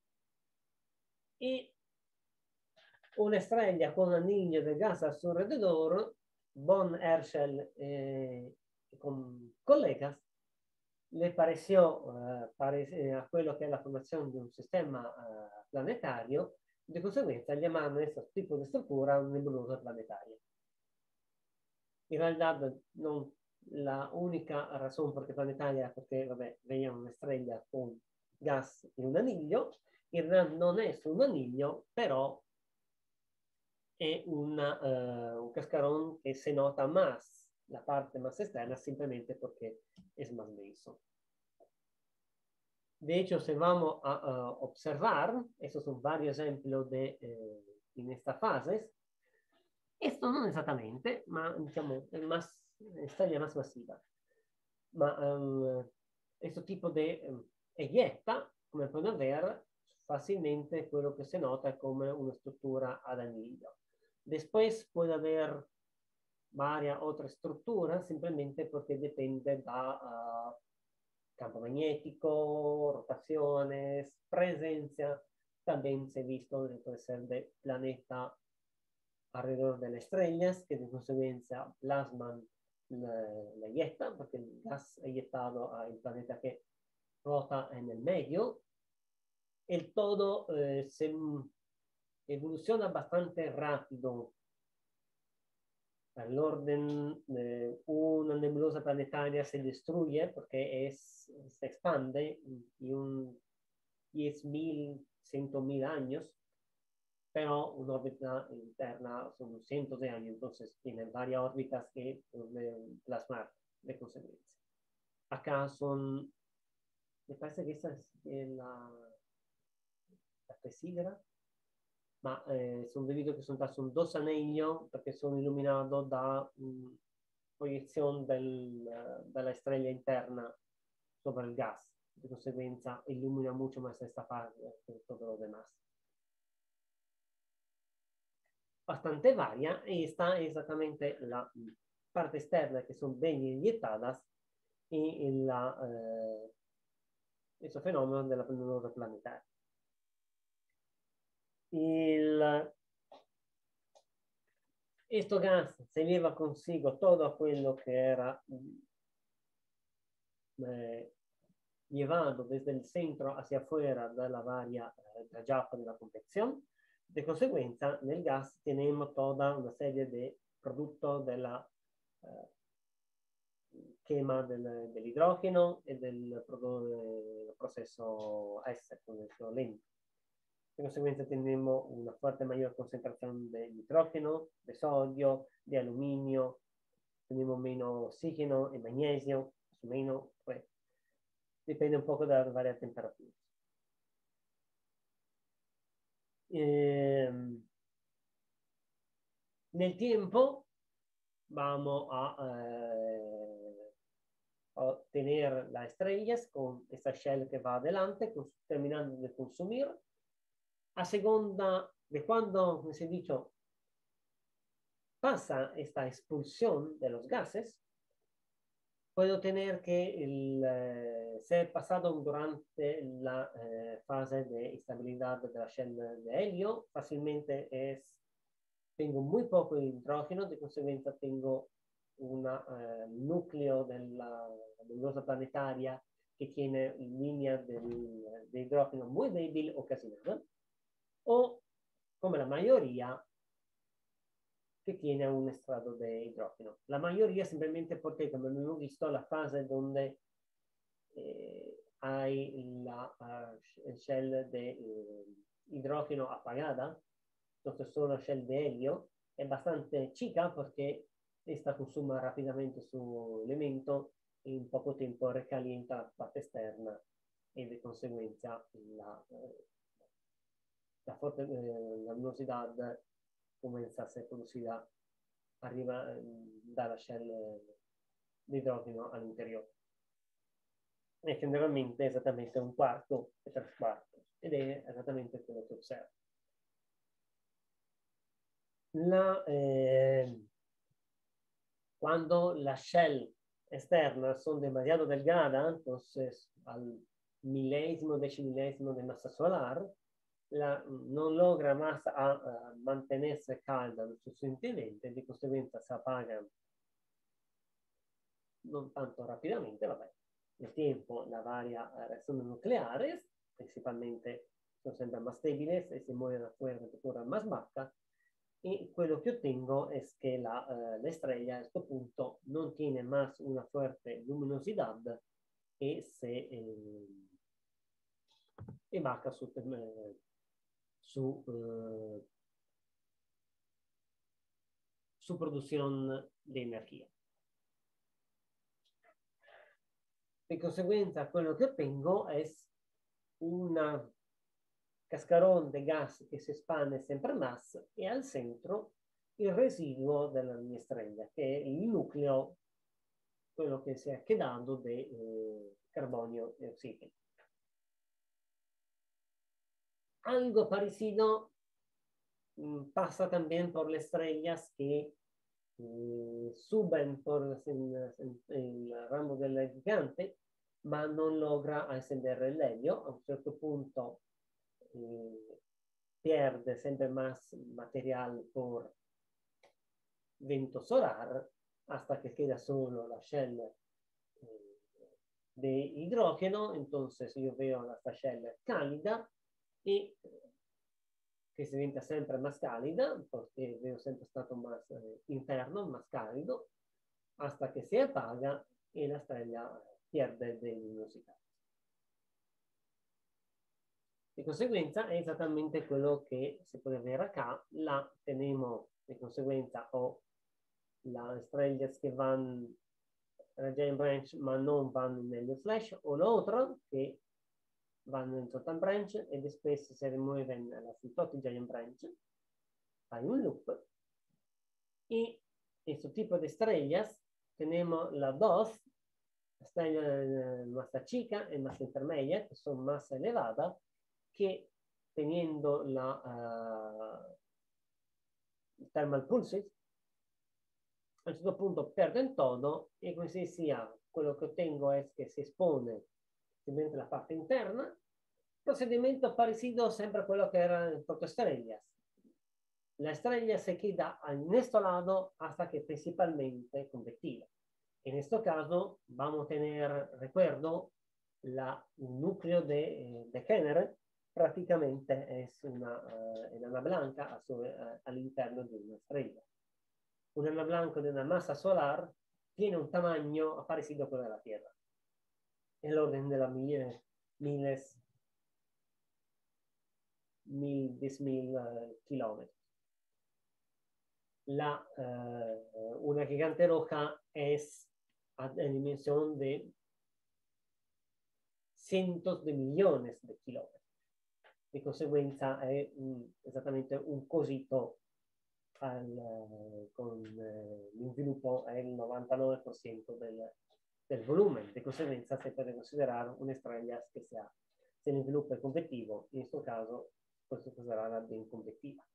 Y una estrella con un anillo de gas a su alrededor, Von Herschel con colegas, le pareció a quello che è la formazione di un sistema planetario, di conseguenza llamaron questo tipo di struttura un nebulosa planetaria. In realtà non, la única razón por qué planetaria es porque veían una estrella con gas in un anillo, in realtà non è su un anillo, però es un cascarón que se nota más la parte más externa simplemente porque es más denso. De hecho, si vamos a observar, esos son varios ejemplos en esta fase. Esto no exactamente, ma diciamo, es más, estrella más masiva. Ma este tipo de eyecta, come pueden ver, fácilmente quello che si nota è come una struttura ad anillo. Después puede haber varias otras estructuras simplemente porque depende da campo magnético, rotaciones, presencia. También se ha visto que puede ser de planeta alrededor de las estrellas que de consecuencia plasman la eyecta, porque el gas eyectado al planeta que rota en el medio. El todo se evoluciona bastante rápido all'orden una nebulosa planetaria se destruye porque se expande en un 10.000, 100.000 años, pero una órbita interna son cientos de años, entonces tienen varias órbitas que pueden plasmar de consecuencia. Acá son, me parece que esta es la Clessidra, ma sono debido che sono dos anellos perché sono illuminados da proyección de la estrella interna sobre el gas. De consecuencia, ilumina mucho más esta parte que todo lo demás. Bastante varia y está exactamente la parte externa que son bien inyectadas y questo fenomeno della nebulosa planetaria. Questo gas se lleva consigo todo quello che era llevado desde el centro hacia afuera de la varia trayecto de la convección. De consecuencia, en el gas tenemos toda una serie de productos de la quema del hidrógeno y del proceso S, proceso lento. De consecuencia, tenemos una fuerte mayor concentración de nitrógeno, de sodio, de aluminio, tenemos menos oxígeno y magnesio, más o menos, pues, depende un poco de las varias temperaturas. Nel tiempo vamos a tener las estrellas con esta shell que va adelante, terminando de consumir. A segunda de cuando, como se ha dicho, pasa esta expulsión de los gases, puedo tener que ser pasado durante la fase de estabilidad de la shell de helio. Fácilmente tengo muy poco hidrógeno, de consecuencia tengo un núcleo de la nebulosa planetaria que tiene líneas de hidrógeno muy débil o casi nada, o como la mayoría que tiene un estrato de hidrógeno. La mayoría simplemente porque, como hemos visto, la fase donde hay el shell de hidrógeno apagada, entonces solo shell de helio, es bastante chica porque esta consuma rápidamente su elemento y en poco tiempo recalienta la parte externa y de consecuencia la luminosidad comienza a ser producida arriba dalla shell di idrogeno all'interiore. E generalmente è esattamente un quarto e tre quarti, ed è esattamente quello che osservo. Cuando la shell externa son demasiado delgada, entonces al milésimo, decimilésimo de masa solar, no logra más mantenerse calda lo suficientemente, de consecuencia se apagan non tanto rápidamente, vabbè. Nel tempo la varia reacciones nucleares, principalmente son siempre más débiles y se mueven a fuera de temperatura más baja, y quello que obtengo es que la estrella a este punto no tiene más una fuerte luminosidad y se embarca su su producción de energía. De consecuencia, lo que obtengo es una cascarón de gas que se expande sempre más y al centro il residuo della mia estrella, che è il nucleo, quello che si è quedado di carbonio e oxígeno. Algo parecido pasa también por las estrellas que suben por el ramo del gigante, ma non logra ascender el helio. A un certo punto pierde sempre más material por viento solar hasta que queda solo la shell de hidrógeno. Entonces yo veo la shell cálida y que se diventa sempre más cálida, porque veo sempre stato más interno, más cálido, hasta que se apaga y la estrella pierde de luminosidad. De consecuencia es exactamente quello che si puede ver acá. La tenemos de consecuencia o las estrellas que van a la Giant Branch ma non vanno nel flash, o la otra que vanno in Sultan Branch e después se remueven a la Asymptotic Giant Branch. Hay un loop. Y este tipo de estrellas tenemos la dos, estrella más chica y más intermedia, que son más elevadas, que teniendo la thermal pulses, a un certo punto perden todo y così sia, quello che ottengo es que se expone simplemente la parte interna. Procedimiento parecido sempre a quello que era en protoestrellas. La estrella se queda en este lado hasta que principalmente convectiva. En este caso vamos a tener, recuerdo, un núcleo de Kenner prácticamente es una enana blanca all'interno di una estrella. Un enano blanco de una masa solar tiene un tamaño parecido a quello della Tierra, nell'ordine della miles, 10.000 kilómetros. Una gigante roja es a dimensión de cientos de millones de kilómetros. De conseguenza è esattamente un cosito con l'inviluppo è il 99% del volumen. De conseguenza si può considerare un'estrella che se l'inviluppo è convettivo, in questo caso può essere considerata ben convettiva.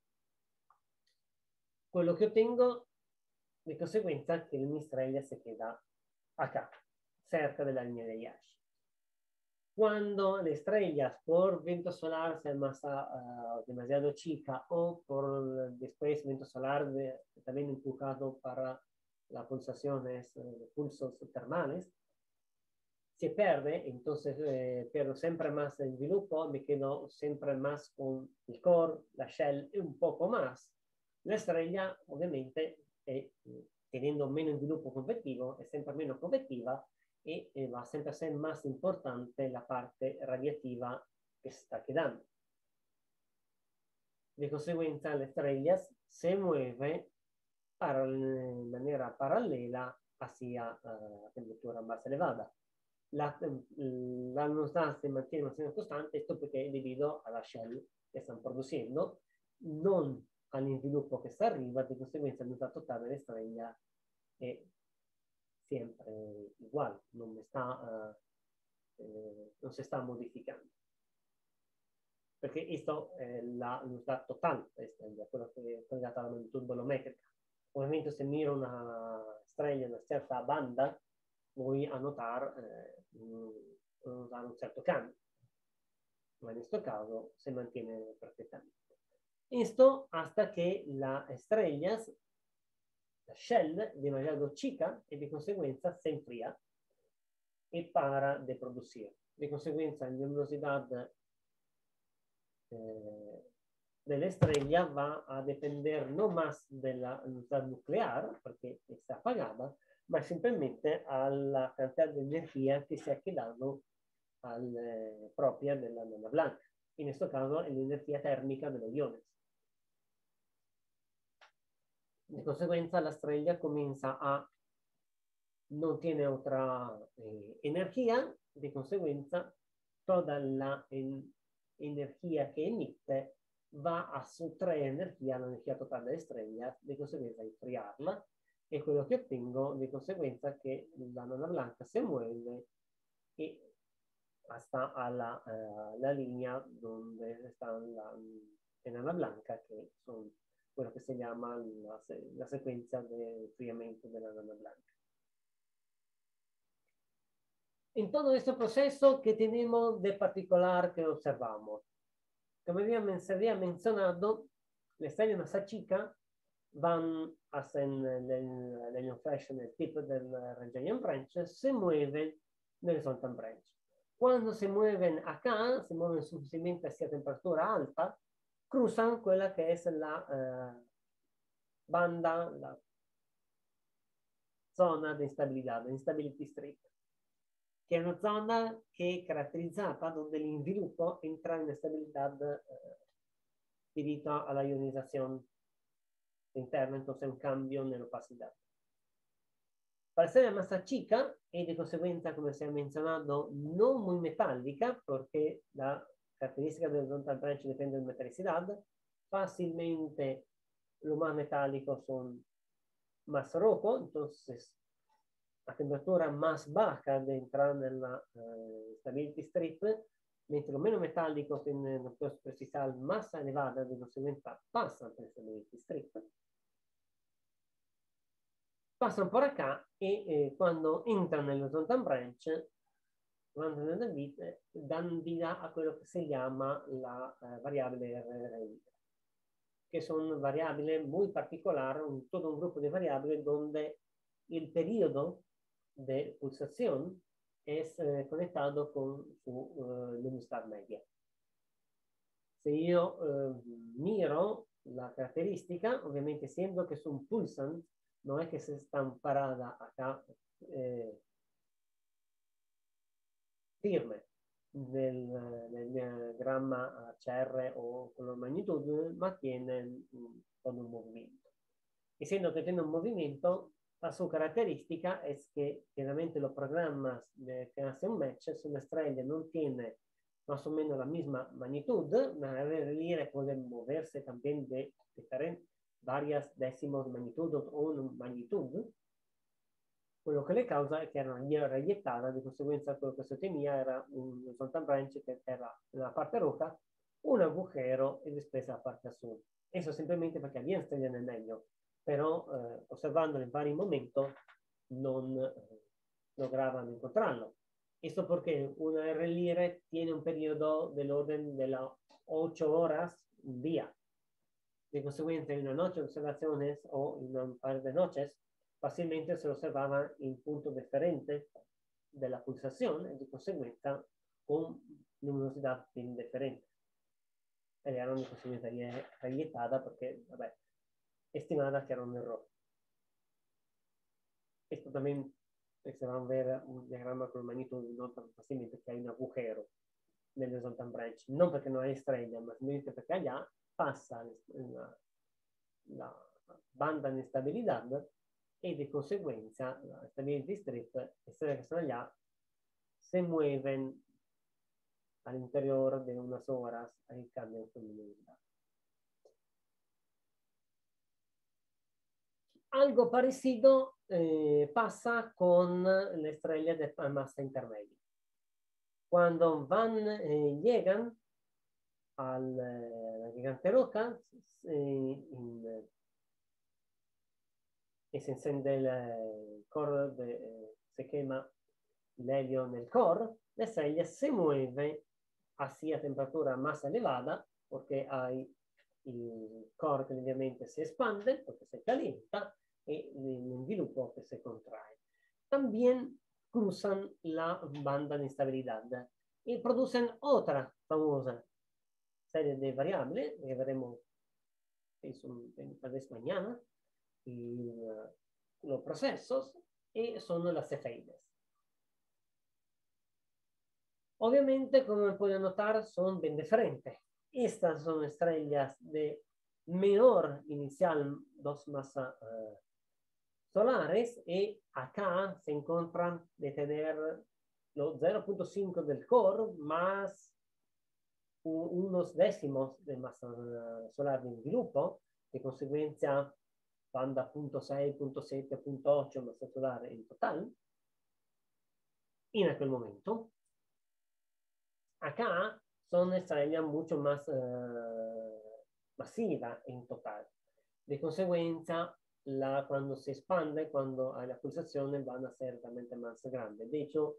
Quello che ottengo de conseguenza è che la mia estrella si queda acá, cerca de la línea de Yash. Cuando la estrella por viento solar se masa demasiado chica o por después viento solar también empujado para las pulsaciones, pulsos termales, se pierde, entonces pierdo siempre más el sviluppo, me quedo siempre más con el core, la shell y un poco más. La estrella, obviamente, teniendo menos sviluppo convettivo, è sempre meno convettiva e va sempre a ser más importante la parte radiativa que se está quedando. De consecuencia, la estrella se mueve de manera paralela hacia temperatura más elevada. La luminosità se mantiene una costante, esto porque es debido a la shell que están produciendo, non all'inviluppo che sta arriva. Di conseguenza la luminosità totale della estrella è sempre uguale, non si sta modificando. Perché questo è la luminosità totale della estrella, quello che è collegata alla magnitudo volumetrica. Ovviamente se miro una estrella in una certa banda, voy a notar un certo cambio, ma in questo caso se mantiene perfectamente. Esto hasta que la estrella, la shell, es demasiado chica y de consecuencia se enfría y para de producir. De consecuencia, la luminosidad de la estrella va a depender no más de la luminosidad nuclear, porque está apagada, ma simplemente a la cantidad de energía que se ha quedado propia de la enana blanca. En este caso, es la energía térmica de los iones. De consecuencia, la estrella comienza a no tiene otra energía, de consecuencia, toda la energía que emite va a sustraer energía, la energía total de la estrella, de consecuencia enfriarla, e quello che ottengo di conseguenza che la nana blanca se mueve e hasta a la línea donde está la enana blanca, que son lo que se llama la secuencia de enfriamiento de la enana blanca. En todo este proceso, ¿qué tenemos de particular que observamos? Como se había mencionado, las estrellas más chicas van hacia el flash en el tipo del Giant Branch, se mueven en el Sultan Branch. Cuando se mueven acá, se mueven suficientemente hacia temperatura alta, cruzan quella che è la banda, la zona di instabilità, la instability strip, che è una zona che è caratterizzata donde el sviluppo entra in estabilità debido a la ionización interna, entonces un cambio en la opacidad. Para ser más chica y de consecuencia, como se ha mencionado, no muy metálica, porque la característica del horizontal branch depende de la metalicidad, fácilmente lo más metálico son más rojo, entonces la temperatura más baja de entrar en la stability strip, mentre lo menos metálico tiene una superficial más elevada, de consecuencia pasa por la stability strip. Pasan por acá y cuando entran en el horizontal branch, dan vida a quello che si chiama la variabile RRI, que son variables muy particulares, todo un grupo de variables donde el periodo de pulsación es conectado con su luminosità media. Se io miro la característica, ovviamente siendo que son pulsant, no es que se están paradas acá firme del diagramma HR o con la magnitud, ma tienen con un movimiento. Y siendo que tiene un movimiento, la su característica es que generalmente los programas que hacen un match, si una estrella no tiene más o menos la misma magnitud, la RLI puede moverse también de diferentes, varias décimos de magnitud o una magnitud. Quello che le causa è che era una reiettada, di conseguenza quello che si ottenía era un horizontal branch che era nella parte roja, un agujero e después la parte azul. Eso simplemente perché había estrellas nel medio, però osservandolo in vari momenti non lograban encontrarlo. Esto porque una RLIR tiene un periodo del orden de las 8 horas un día. De consecuencia, en una noche de observaciones o en un par de noches, fácilmente se observaba en puntos diferentes de la pulsación y de consecuencia con luminosidad bien diferente. Era una consecuencia reiettada porque, vabbè, estimada que era un error. Esto también se va a ver un diagrama con magnitud, no tan fácilmente que hay un agujero nel horizontal branch, non perché non hay estrella, ma simplemente perché allá pasa la banda de estabilidad y de consecuencia la stability strip, estrellas que están allá, se mueven al interior de unas horas y cambian su luminosità. Algo parecido pasa con las estrellas de masa intermedia. Cuando llegan a la gigante roca, y se enciende el core, se quema el helio en el core, la estrella se mueve hacia temperatura más elevada porque hay el core que obviamente se expande porque se calienta y el sviluppo que se contrae. También cruzan la banda de inestabilidad y producen otra famosa serie de variables que veremos tal vez mañana, los procesos, y son las cefeides. Obviamente, como pueden notar, son bien diferentes. Estas son estrellas de menor inicial dos masas solares y acá se encuentran de tener los 0.5 del core más unos décimos de masa solar en sviluppo, de conseguenza van da 0.6, 0.7, 0.8 masa solar en total en aquel momento. Acá son estrellas mucho más masivas en total. De consecuencia, cuando se expande, cuando hay la pulsación, van a ser realmente más grandes. De hecho,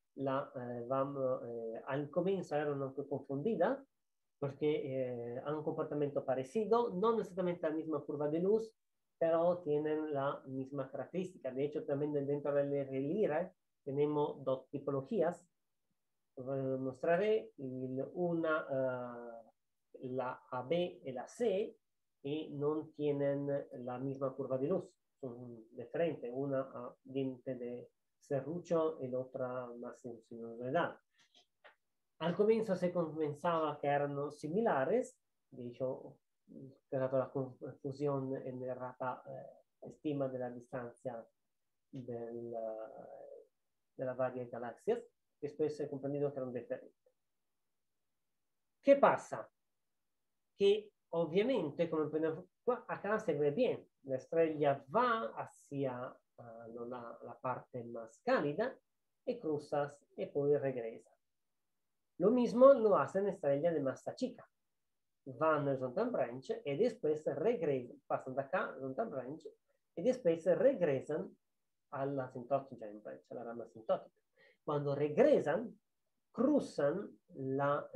al comienzo eran un poco confundidas porque han un comportamiento parecido, no necesariamente la misma curva de luz, pero tienen la misma característica. De hecho, también dentro del RLIRE tenemos dos tipologías. Mostraré una, la AB y la C, y no tienen la misma curva de luz, son diferentes, una a diente de serrucho y la otra más en sinuosidad. Al comienzo se pensaba que eran similares, de hecho, creato la confusión en errata estima de la distancia de las varias galaxias. Después se ha comprendido que eran diferentes. ¿Qué pasa? Que obviamente, como podemos, acá se ve bien, la estrella va hacia la parte más cálida y cruzas y después regresa. Lo mismo lo hacen estrellas de masa chica. Van al horizontal branch y después regresan, pasan de acá al horizontal branch y después regresan a la asymptotic giant branch, a la rama asintótica. Cuando regresan, cruzan la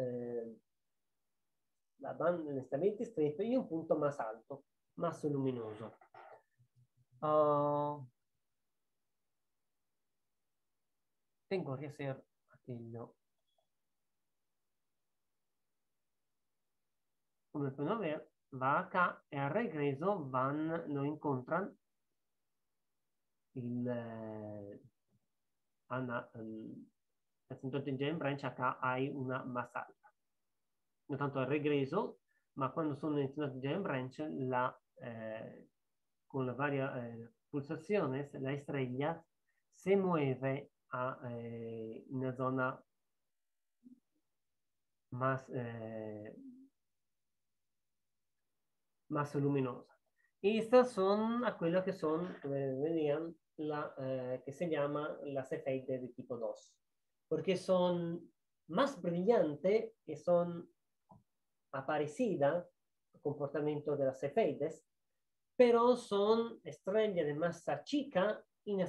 banda estremamente estrecha y un punto más alto, más luminoso. Tengo que hacer aquello. Come pueden ver, va acá y al regreso lo encuentran el asymptotic giant branch. Acá hay una más alta. No tanto al regreso, ma quando sono in asymptotic giant branch, con las varias pulsaciones, la estrella se mueve en una zona más luminosa. Estas son aquellas que son, venían, que se llama las cefeides de tipo 2, porque son más brillantes y son aparecidas el comportamiento de las cefeides, pero son estrellas de masa chica en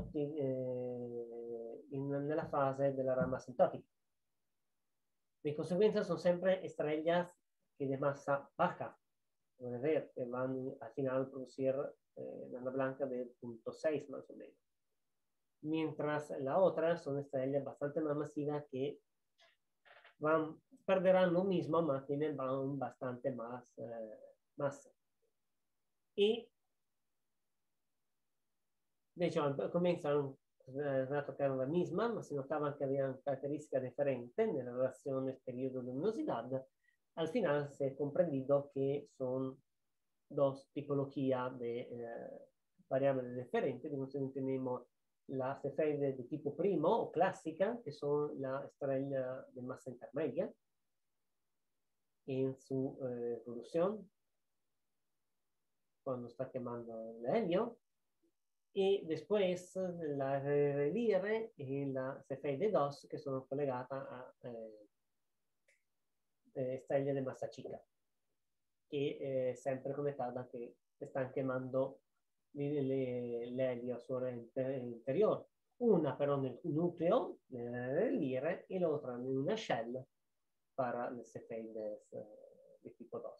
la fase de la rama asintótica. De consecuencia, son siempre estrellas que de masa baja. Pueden ver que van al final producir una blanca de 0.6 más o menos. Mientras la otra son estrellas bastante más masivas que perderán lo mismo, mas tienen bastante más masa. Y de hecho, comienzan a tocar la misma, ma se notaban que habían características diferentes en las relaciones periodo-luminosidad. Al final se ha comprendido que son dos tipologías de variables diferentes. Entonces tenemos las cefeides de tipo primo o clásica, que son la estrella de masa intermedia en su evolución, cuando está quemando el helio. Y después la RLIRE y la cefeide 2, que sono collegate a estrelle de massa chica, che è sempre conectada che stanno quemando l'elio a suo interior. Una però nel nucleo, l'IRE, e l'altra in una shell para le cefeides di tipo 2.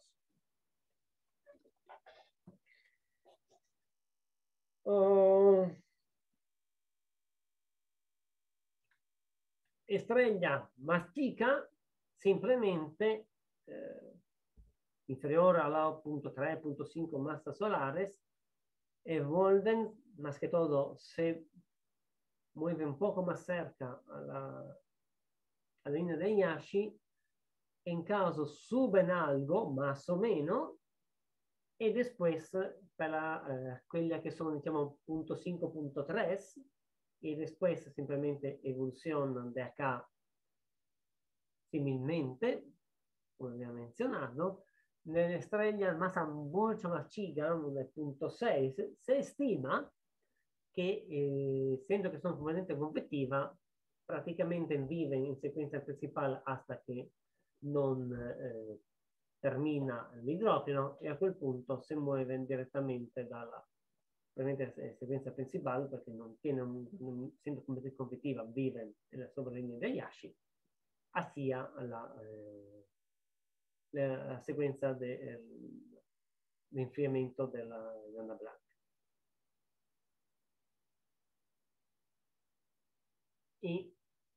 Estrella más chica, simplemente inferior a la 0.3, 0.5 masas solares, vuelven, más que todo, se mueve un poco más cerca a la línea de Yashi. En caso suben algo, más o menos, Y después, para aquella que son, digamos, punto 5.3, y después simplemente evolución de acá similmente, como había mencionado, en estrellas masa mucho más chica, del punto 6, se estima que, siendo que son completamente competitivas, praticamente viven in sequenza principale hasta che non termina l'idrogeno e a quel punto si muove direttamente dalla sequenza principale perché non tiene essendo competitiva vive nella sovralinea degli asci, assia la sequenza dell'infriamento della nana blanca. Y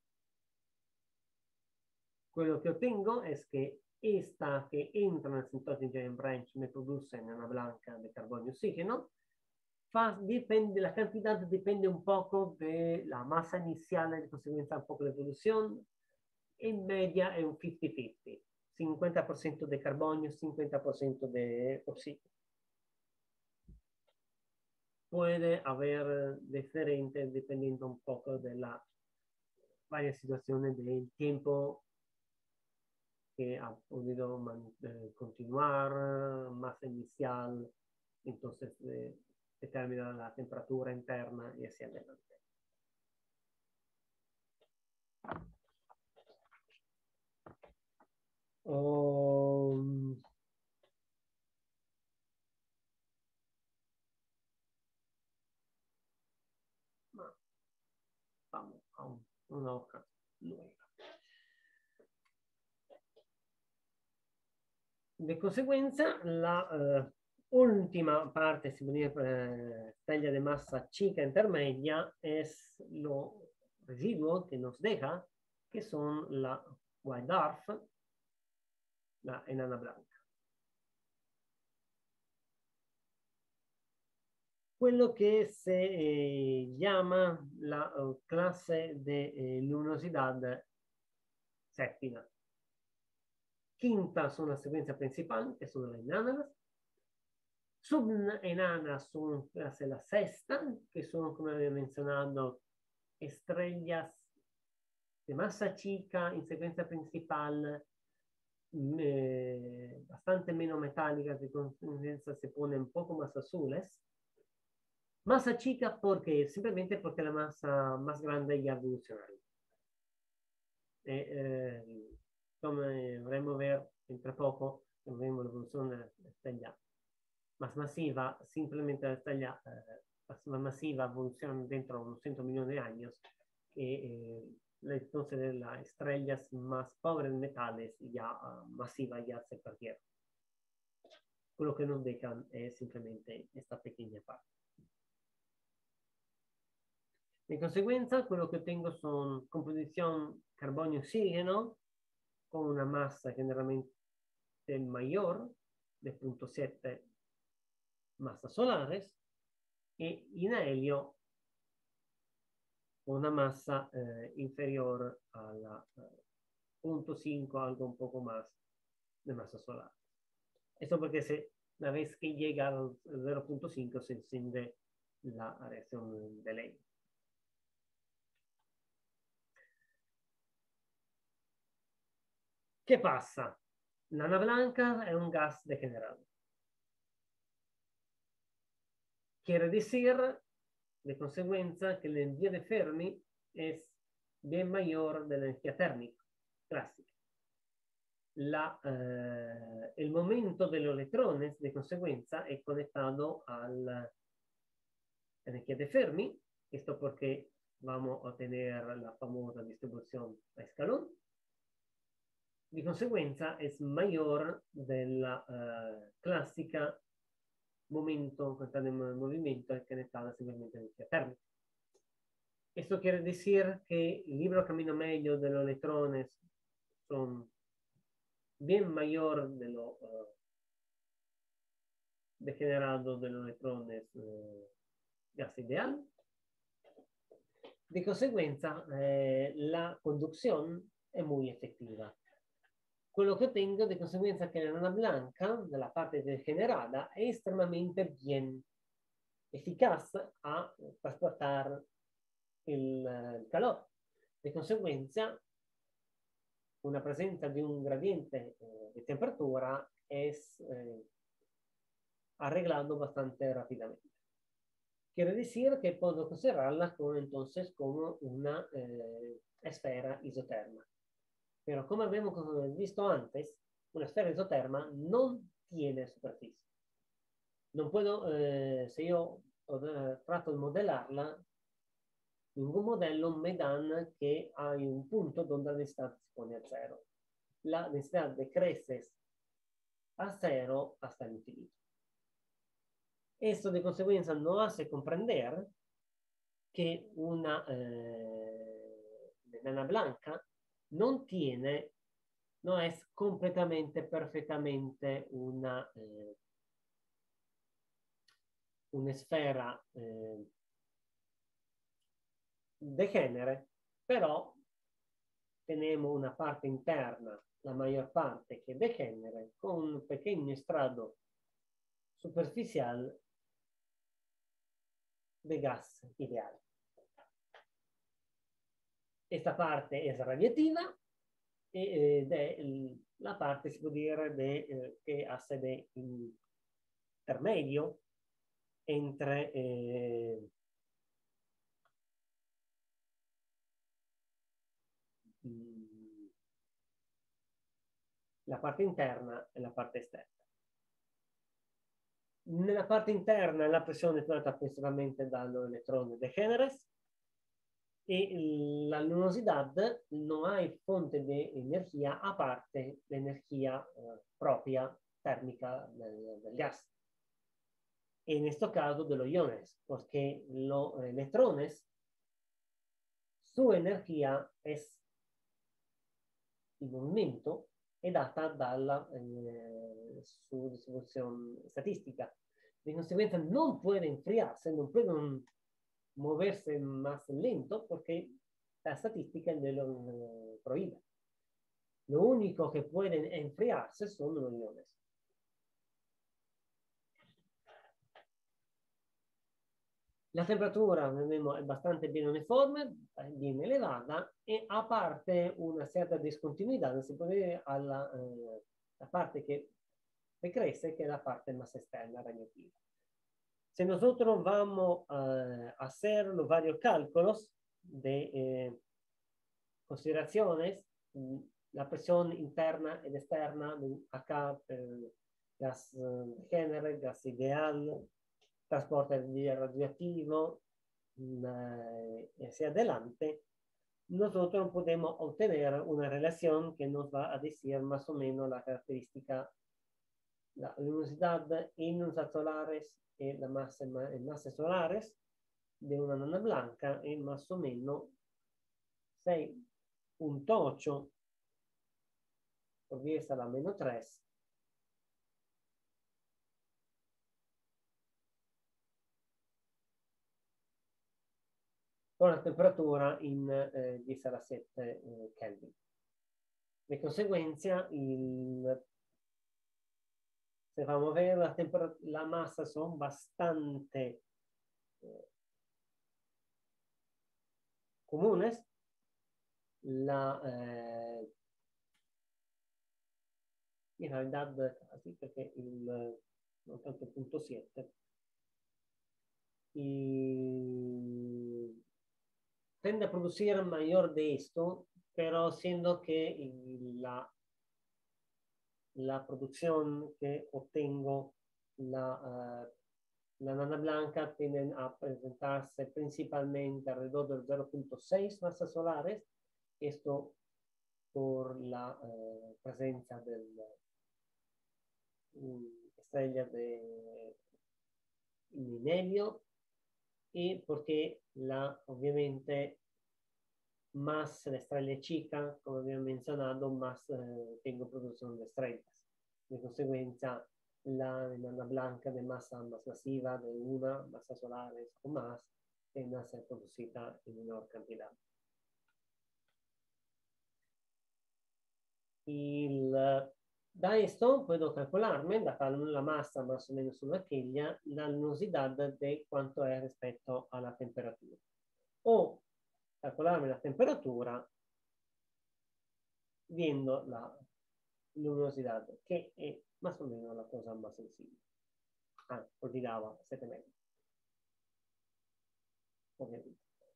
quello che ottengo es que esta que entra en el Syntonic Giant Branch me produce nana blanca de carbonio y oxígeno. Depende, la cantidad depende un poco de la masa inicial, de consecuencia un poco de evolución. En media es un 50-50. 50% de carbonio, 50% de oxígeno. Puede haber diferentes dependiendo un poco de las varias situaciones del tiempo que ha podido continuar, masa inicial, entonces determina la temperatura interna y hacia adelante. Vamos a una hoja nueva. De conseguenza, la última parte, si stella de masa chica intermedia, es lo residuo que nos deja, que son la white dwarf, la enana blanca. Quello che se llama la clase de luminosidad séptima. Quinta son las secuencias principales, que son las enanas. Subenanas son la sexta, que son, como había mencionado, estrellas de masa chica en secuencia principal, bastante menos metálicas, de consecuencia se ponen un poco más azules. Masa chica porque simplemente porque la masa más grande ya evolucionaron. Como veremos ver entre poco, vemos la evolución de la estrella más masiva, simplemente la estrella más masiva evoluciona dentro de unos 100 millones de años, entonces de las estrellas más pobres en metales ya masivas ya se perdieron. Lo que nos dejan es simplemente esta pequeña parte. De consecuencia, quello che ottengo son composición carbonio-oxígeno con una masa generalmente mayor de 0.7 masas solares y en helio con una masa inferior a la 0.5, algo un poco más de masa solar. Esto porque una vez que llega al 0.5 se enciende la reacción de Ley. ¿Qué pasa? La nana blanca es un gas degenerado. Quiere decir, de consecuencia, que la energía de Fermi es bien mayor de la energía térmica clásica. El momento de los electrones, de consecuencia, es conectado a la energía de Fermi. Esto porque vamos a tener la famosa distribución a escalón. De consecuencia, es mayor de la clásica momento que está en movimiento es conectada simplemente a energía térmica. Esto quiere decir que el libre camino medio de los electrones son bien mayor de lo degenerado de los electrones gas ideal. De consecuencia, la conducción es muy efectiva. quello che ottengo de conseguenza che la nana blanca, nella parte degenerada, è estremamente bien eficaz a trasportar el calor. De consecuencia, una presencia de un gradiente de temperatura es arreglado bastante rápidamente. Quiere decir que puedo considerarla como, entonces como una esfera isoterma. Pero como habíamos visto antes, una esfera isoterma no tiene superficie. No puedo, se yo trato de modelarla, ningún modelo me dan que hay un punto donde la densidad se pone a cero. La densidad decrece a cero hasta el infinito. Esto de consecuencia nos hace comprender que una nana blanca no tiene, no es completamente, perfectamente una esfera de genere, però tenemos una parte interna, la mayor parte que de genere, con un pequeño estrado superficial de gas ideal. Esta parte es radiativa y la parte, si può dire, que hace de intermedio entre la parte interna e la parte esterna. Nella parte interna la pressione è data principalmente dall'elettrone de generes y la luminosidad no hay fuente de energía aparte la energía propia térmica del gas. En este caso de los iones, porque los electrones, su energía es il movimento è data dalla su distribuzione statistica. De consecuencia non puede enfriarse, non pueden moverse más lento porque la estadística lo prohíbe. Lo único que pueden enfriarse son los iones. La temperatura è bastante bien uniforme, bien elevata e a parte una certa discontinuidad, si può dire alla la parte que decrece, que es la parte más externa radiativa. Si nosotros vamos a hacer los varios cálculos de consideraciones, la presión interna y externa acá, gas genere, gas ideal, transporte radioactivo, hacia adelante, nosotros podemos obtener una relación que nos va a decir más o menos la característica, la luminosidad en ondas solares y la masa en masas solares de una nana blanca es más o menos 6.8 por 10 a la menos 3 con la temperatura in 10 alla 7 Kelvin. Di conseguenza, se vamos a ver la masa son bastante comunes. In realtà casi perché non tanto il punto 7 tende a producir mayor de esto, pero siendo que la producción que obtengo la nana blanca tienden a presentarse principalmente alrededor del 0.6 masas solares, esto por la presencia de estrellas de helio y porque obviamente más la estrella chica, como había mencionado, más tengo producción de estrellas. De consecuencia, la enana blanca de masa más masiva, de una masa solares o más, tiende a ser producida en menor cantidad. Da esto puedo calcolarme, data la masa más o menos una quilla, la luminosidad de cuánto es respecto a la temperatura. O calcolarme la temperatura viendo la luminosidad, que es más o menos la cosa más sencilla. Ah, olvidaba 7 metros. Ovviamente.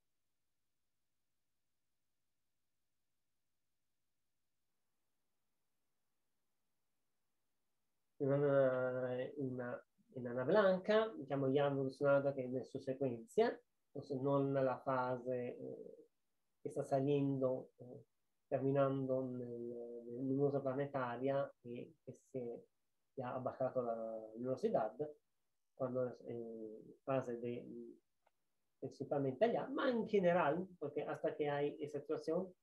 In una blanca, diciamo, gli ha evolucionato che nella sua sequenza, non la fase che sta salendo, terminando nel luminosa planetaria e che si ha abbassato la luminosità, quando fase de, principalmente allá, ma en general, porque hasta que hay esa situación,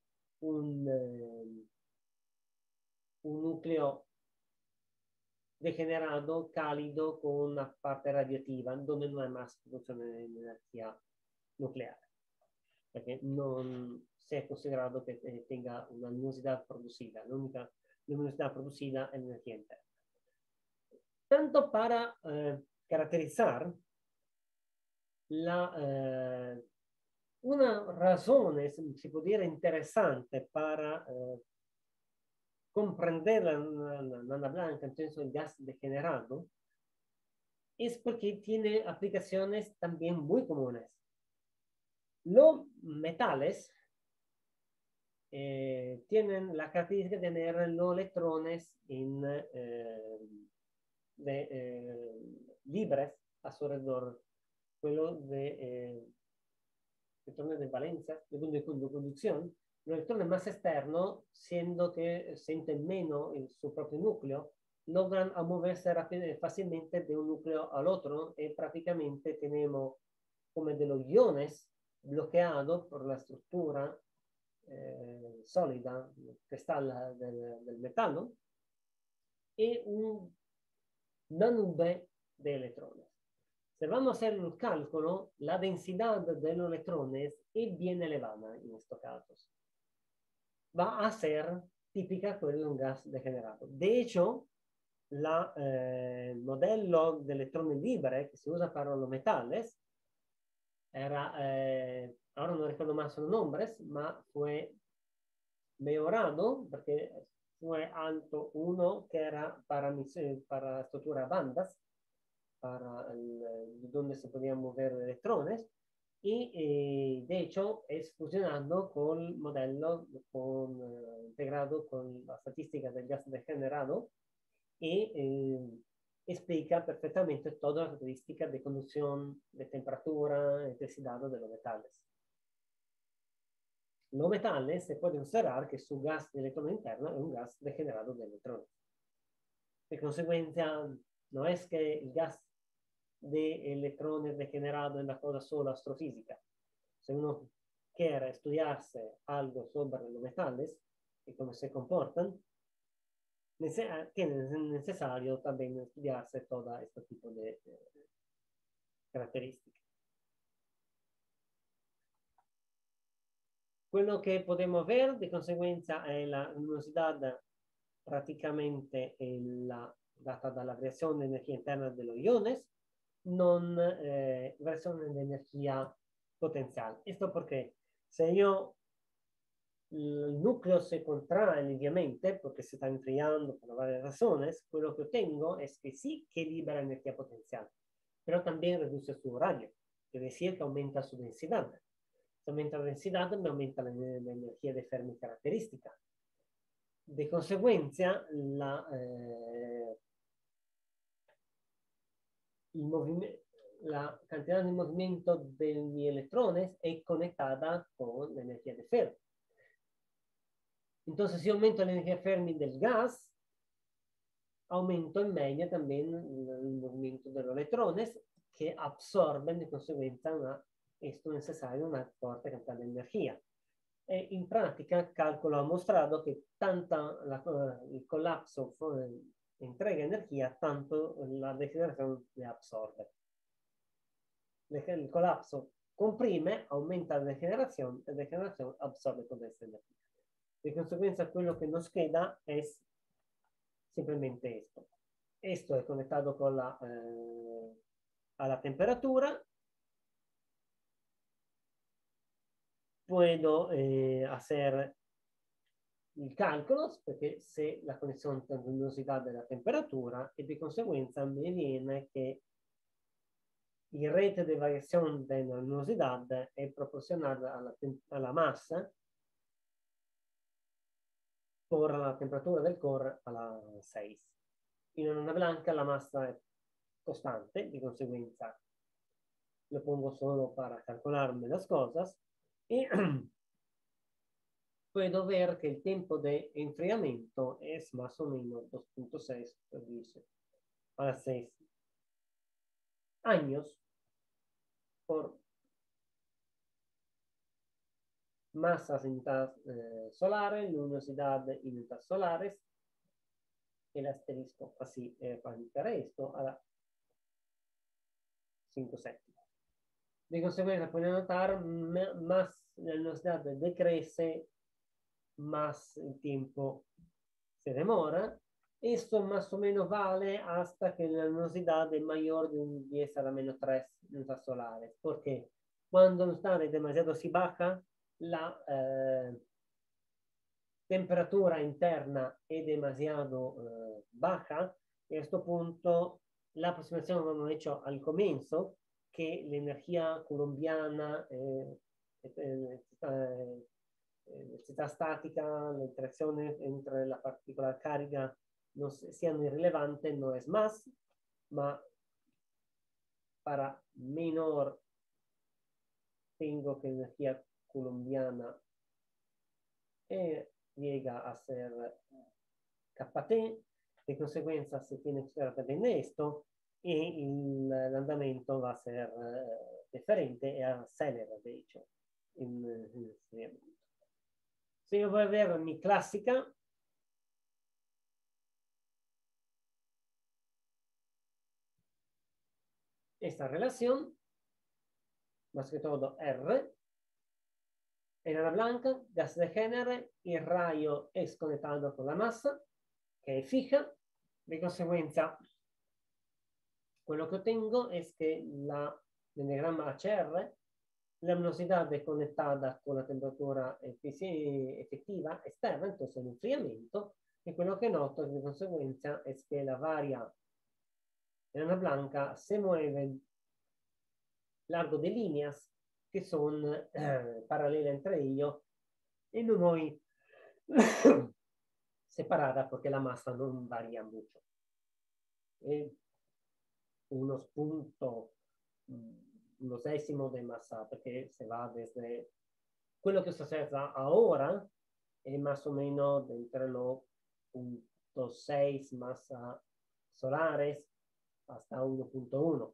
un núcleo degenerado, cálido, con una parte radiativa, donde no hay más producción de energía nuclear. Porque no se ha considerado que tenga una luminosidad producida. La única luminosidad producida es energía interna. Tanto para caracterizar una razón, si può dire, interesante para comprender la nana blanca en términos de gas degenerado, es porque tiene aplicaciones también muy comunes. Los metales tienen la característica de tener los electrones libres a su alrededor, quello de electrones de valencia, de conducción. Los electrones más externos, siendo que sienten menos en su propio núcleo, logran moverse fácilmente de un núcleo al otro y prácticamente tenemos como de los iones bloqueados por la estructura sólida, cristal del metal, y una nube de electrones. Si vamos a hacer un cálculo, la densidad de los electrones es bien elevada en estos casos. Va a ser típica de un gas degenerado. De hecho, el modelo de electrones libre que se usa para los metales era, ahora no recuerdo más los nombres, pero fue mejorado porque fue alto uno que era para estructura bandas, para donde se podían mover electrones, y de hecho es fusionando con el modelo integrado con la estadística del gas degenerado y explica perfectamente todas las características de conducción, de temperatura, electricidad de los metales. Los metales se puede observar que su gas de electrón interno es un gas degenerado de electrones. De consecuencia, no es que el gas de electrones degenerado es una cosa solo astrofísica. Si uno quiere estudiarse algo sobre los metales y cómo se comportan, tiene necesario también estudiarse todo este tipo de características. Quello che podemos ver di conseguenza è la luminosidad praticamente data dalla variazione di energia interna dello iones, non variazione di energia potenziale. Questo perché se io il nucleo se contrae liviamente, perché si sta enfriando per varie ragioni, quello che ottengo è che sì che libera energia potenziale, però también reduce su radio, es decir, que aumenta su densidad. Si aumenta la densidad, me aumenta la energía de Fermi característica. De consecuencia, la cantidad de movimiento de mis electrones es conectada con la energía de Fermi. Entonces, si aumento la energía Fermi del gas, aumento en media también el movimiento de los electrones que absorben de consecuencia esto necesario una fuerte cantidad de energía. In pratica, calcolo ha mostrato che tanta il collapso entrega energia, tanto la degenerazione le absorbe. Il collapso comprime, aumenta la degenerazione, e la degenerazione absorbe toda questa energia. De consecuencia, quello que nos queda es simplemente esto. Esto es conectado con a la temperatura. Puedo hacer il calcolo, perché se la connessione tra la luminosità e la temperatura, e di conseguenza mi viene che il rate de variación de la luminosidad es proporcional a la masa por la temperatura del core a la 6. In una blanca la masa es constante, de consecuencia lo pongo solo para calcularme las cosas y puedo ver que el tiempo de enfriamiento es más o menos 2.6 para 6 años por masas en unidades solares, luminosidad en unidades solares, el asterisco así para indicar esto a la 5 séptimos. De consecuencia, pueden notar más la luminosidad decrece, más el tiempo se demora. Esto más o menos vale hasta que la luminosidad es mayor de un 10 a la menos 3 unidades solares, porque cuando la luminosidad es demasiado si baja, la temperatura interna es demasiado baja. Y a este punto, la aproximación que hemos hecho al comienzo, que la energía colombiana, electricidad estática, la interacción entre la partícula carga no sean irrelevantes, no es más, ma para menor tengo que energía colombiana llega a ser KT, de consecuencia se tiene que usar en esto y el andamiento va a ser diferente y acelera, de hecho, en el enfriamiento. Si yo voy a ver mi clásica, esta relación, más que todo R, enana blanca, gas de género, el rayo es conectado con la masa, que es fija, de consecuencia, quello che ottengo es que el diagrama HR, la luminosidad es conectada con la temperatura efectiva externa, entonces el enfriamiento, y quello que noto de consecuencia es que la varia enana blanca se mueve largo de líneas que son paralelas entre ellos y no muy separadas porque la masa no varía mucho. Unos puntos, unos décimos de masa, porque se va desde quello che succede ahora es más o menos de entre los 0.6 masas solares hasta 1.1.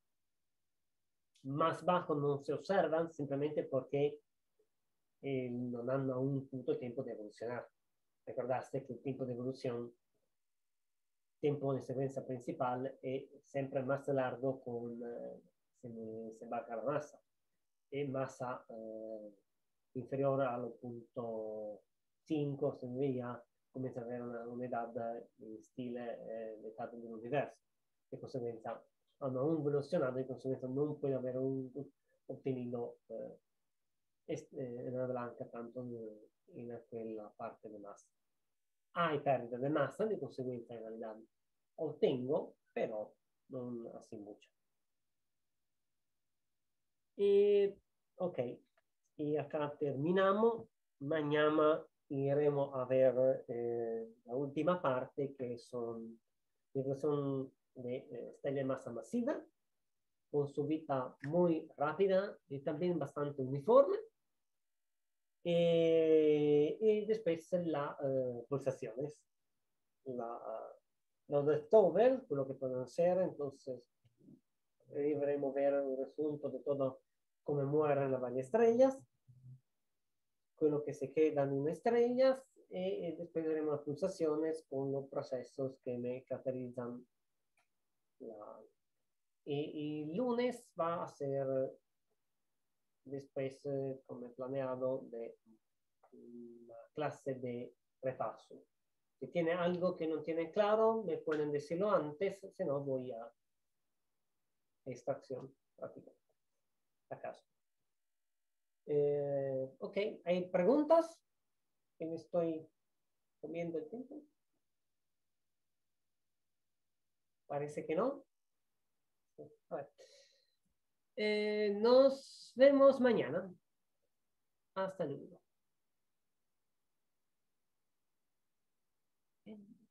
Más bajo no se observan simplemente porque no hanno aún tutto tiempo de evolucionar. Recordaste que el tiempo de evolución, tiempo de secuencia principal, es siempre más largo con se baja la masa. E masa inferior al punto 5 se veía, comienza ad avere una edad in stile l'età dell'universo. De conseguenza hanno aún evolucionado, de conseguenza non puede haber obtenido una blanca tanto in quella parte di massa. Hay pérdida de masa, de consecuencia en realidad obtengo, pero no así mucho. Ok, y acá terminamos. Mañana iremos a ver la última parte, que son de estrella de masa masiva, con su vida muy rápida y también bastante uniforme. Y después las pulsaciones, los leftovers, lo que pueden hacer. Entonces, veremos ver el resumen de todo cómo mueren las varias estrellas, quello que se quedan en estrellas, y después veremos las pulsaciones con los procesos que me caracterizan. Y lunes va a ser después, como he planeado, de clase de repaso. Si tiene algo que no tiene claro, me pueden decirlo antes, si no voy a extracción práctica. ¿Acaso? Ok, ¿hay preguntas? ¿Que me estoy comiendo el tiempo? Parece que no. A ver. Nos vemos mañana. Hasta luego.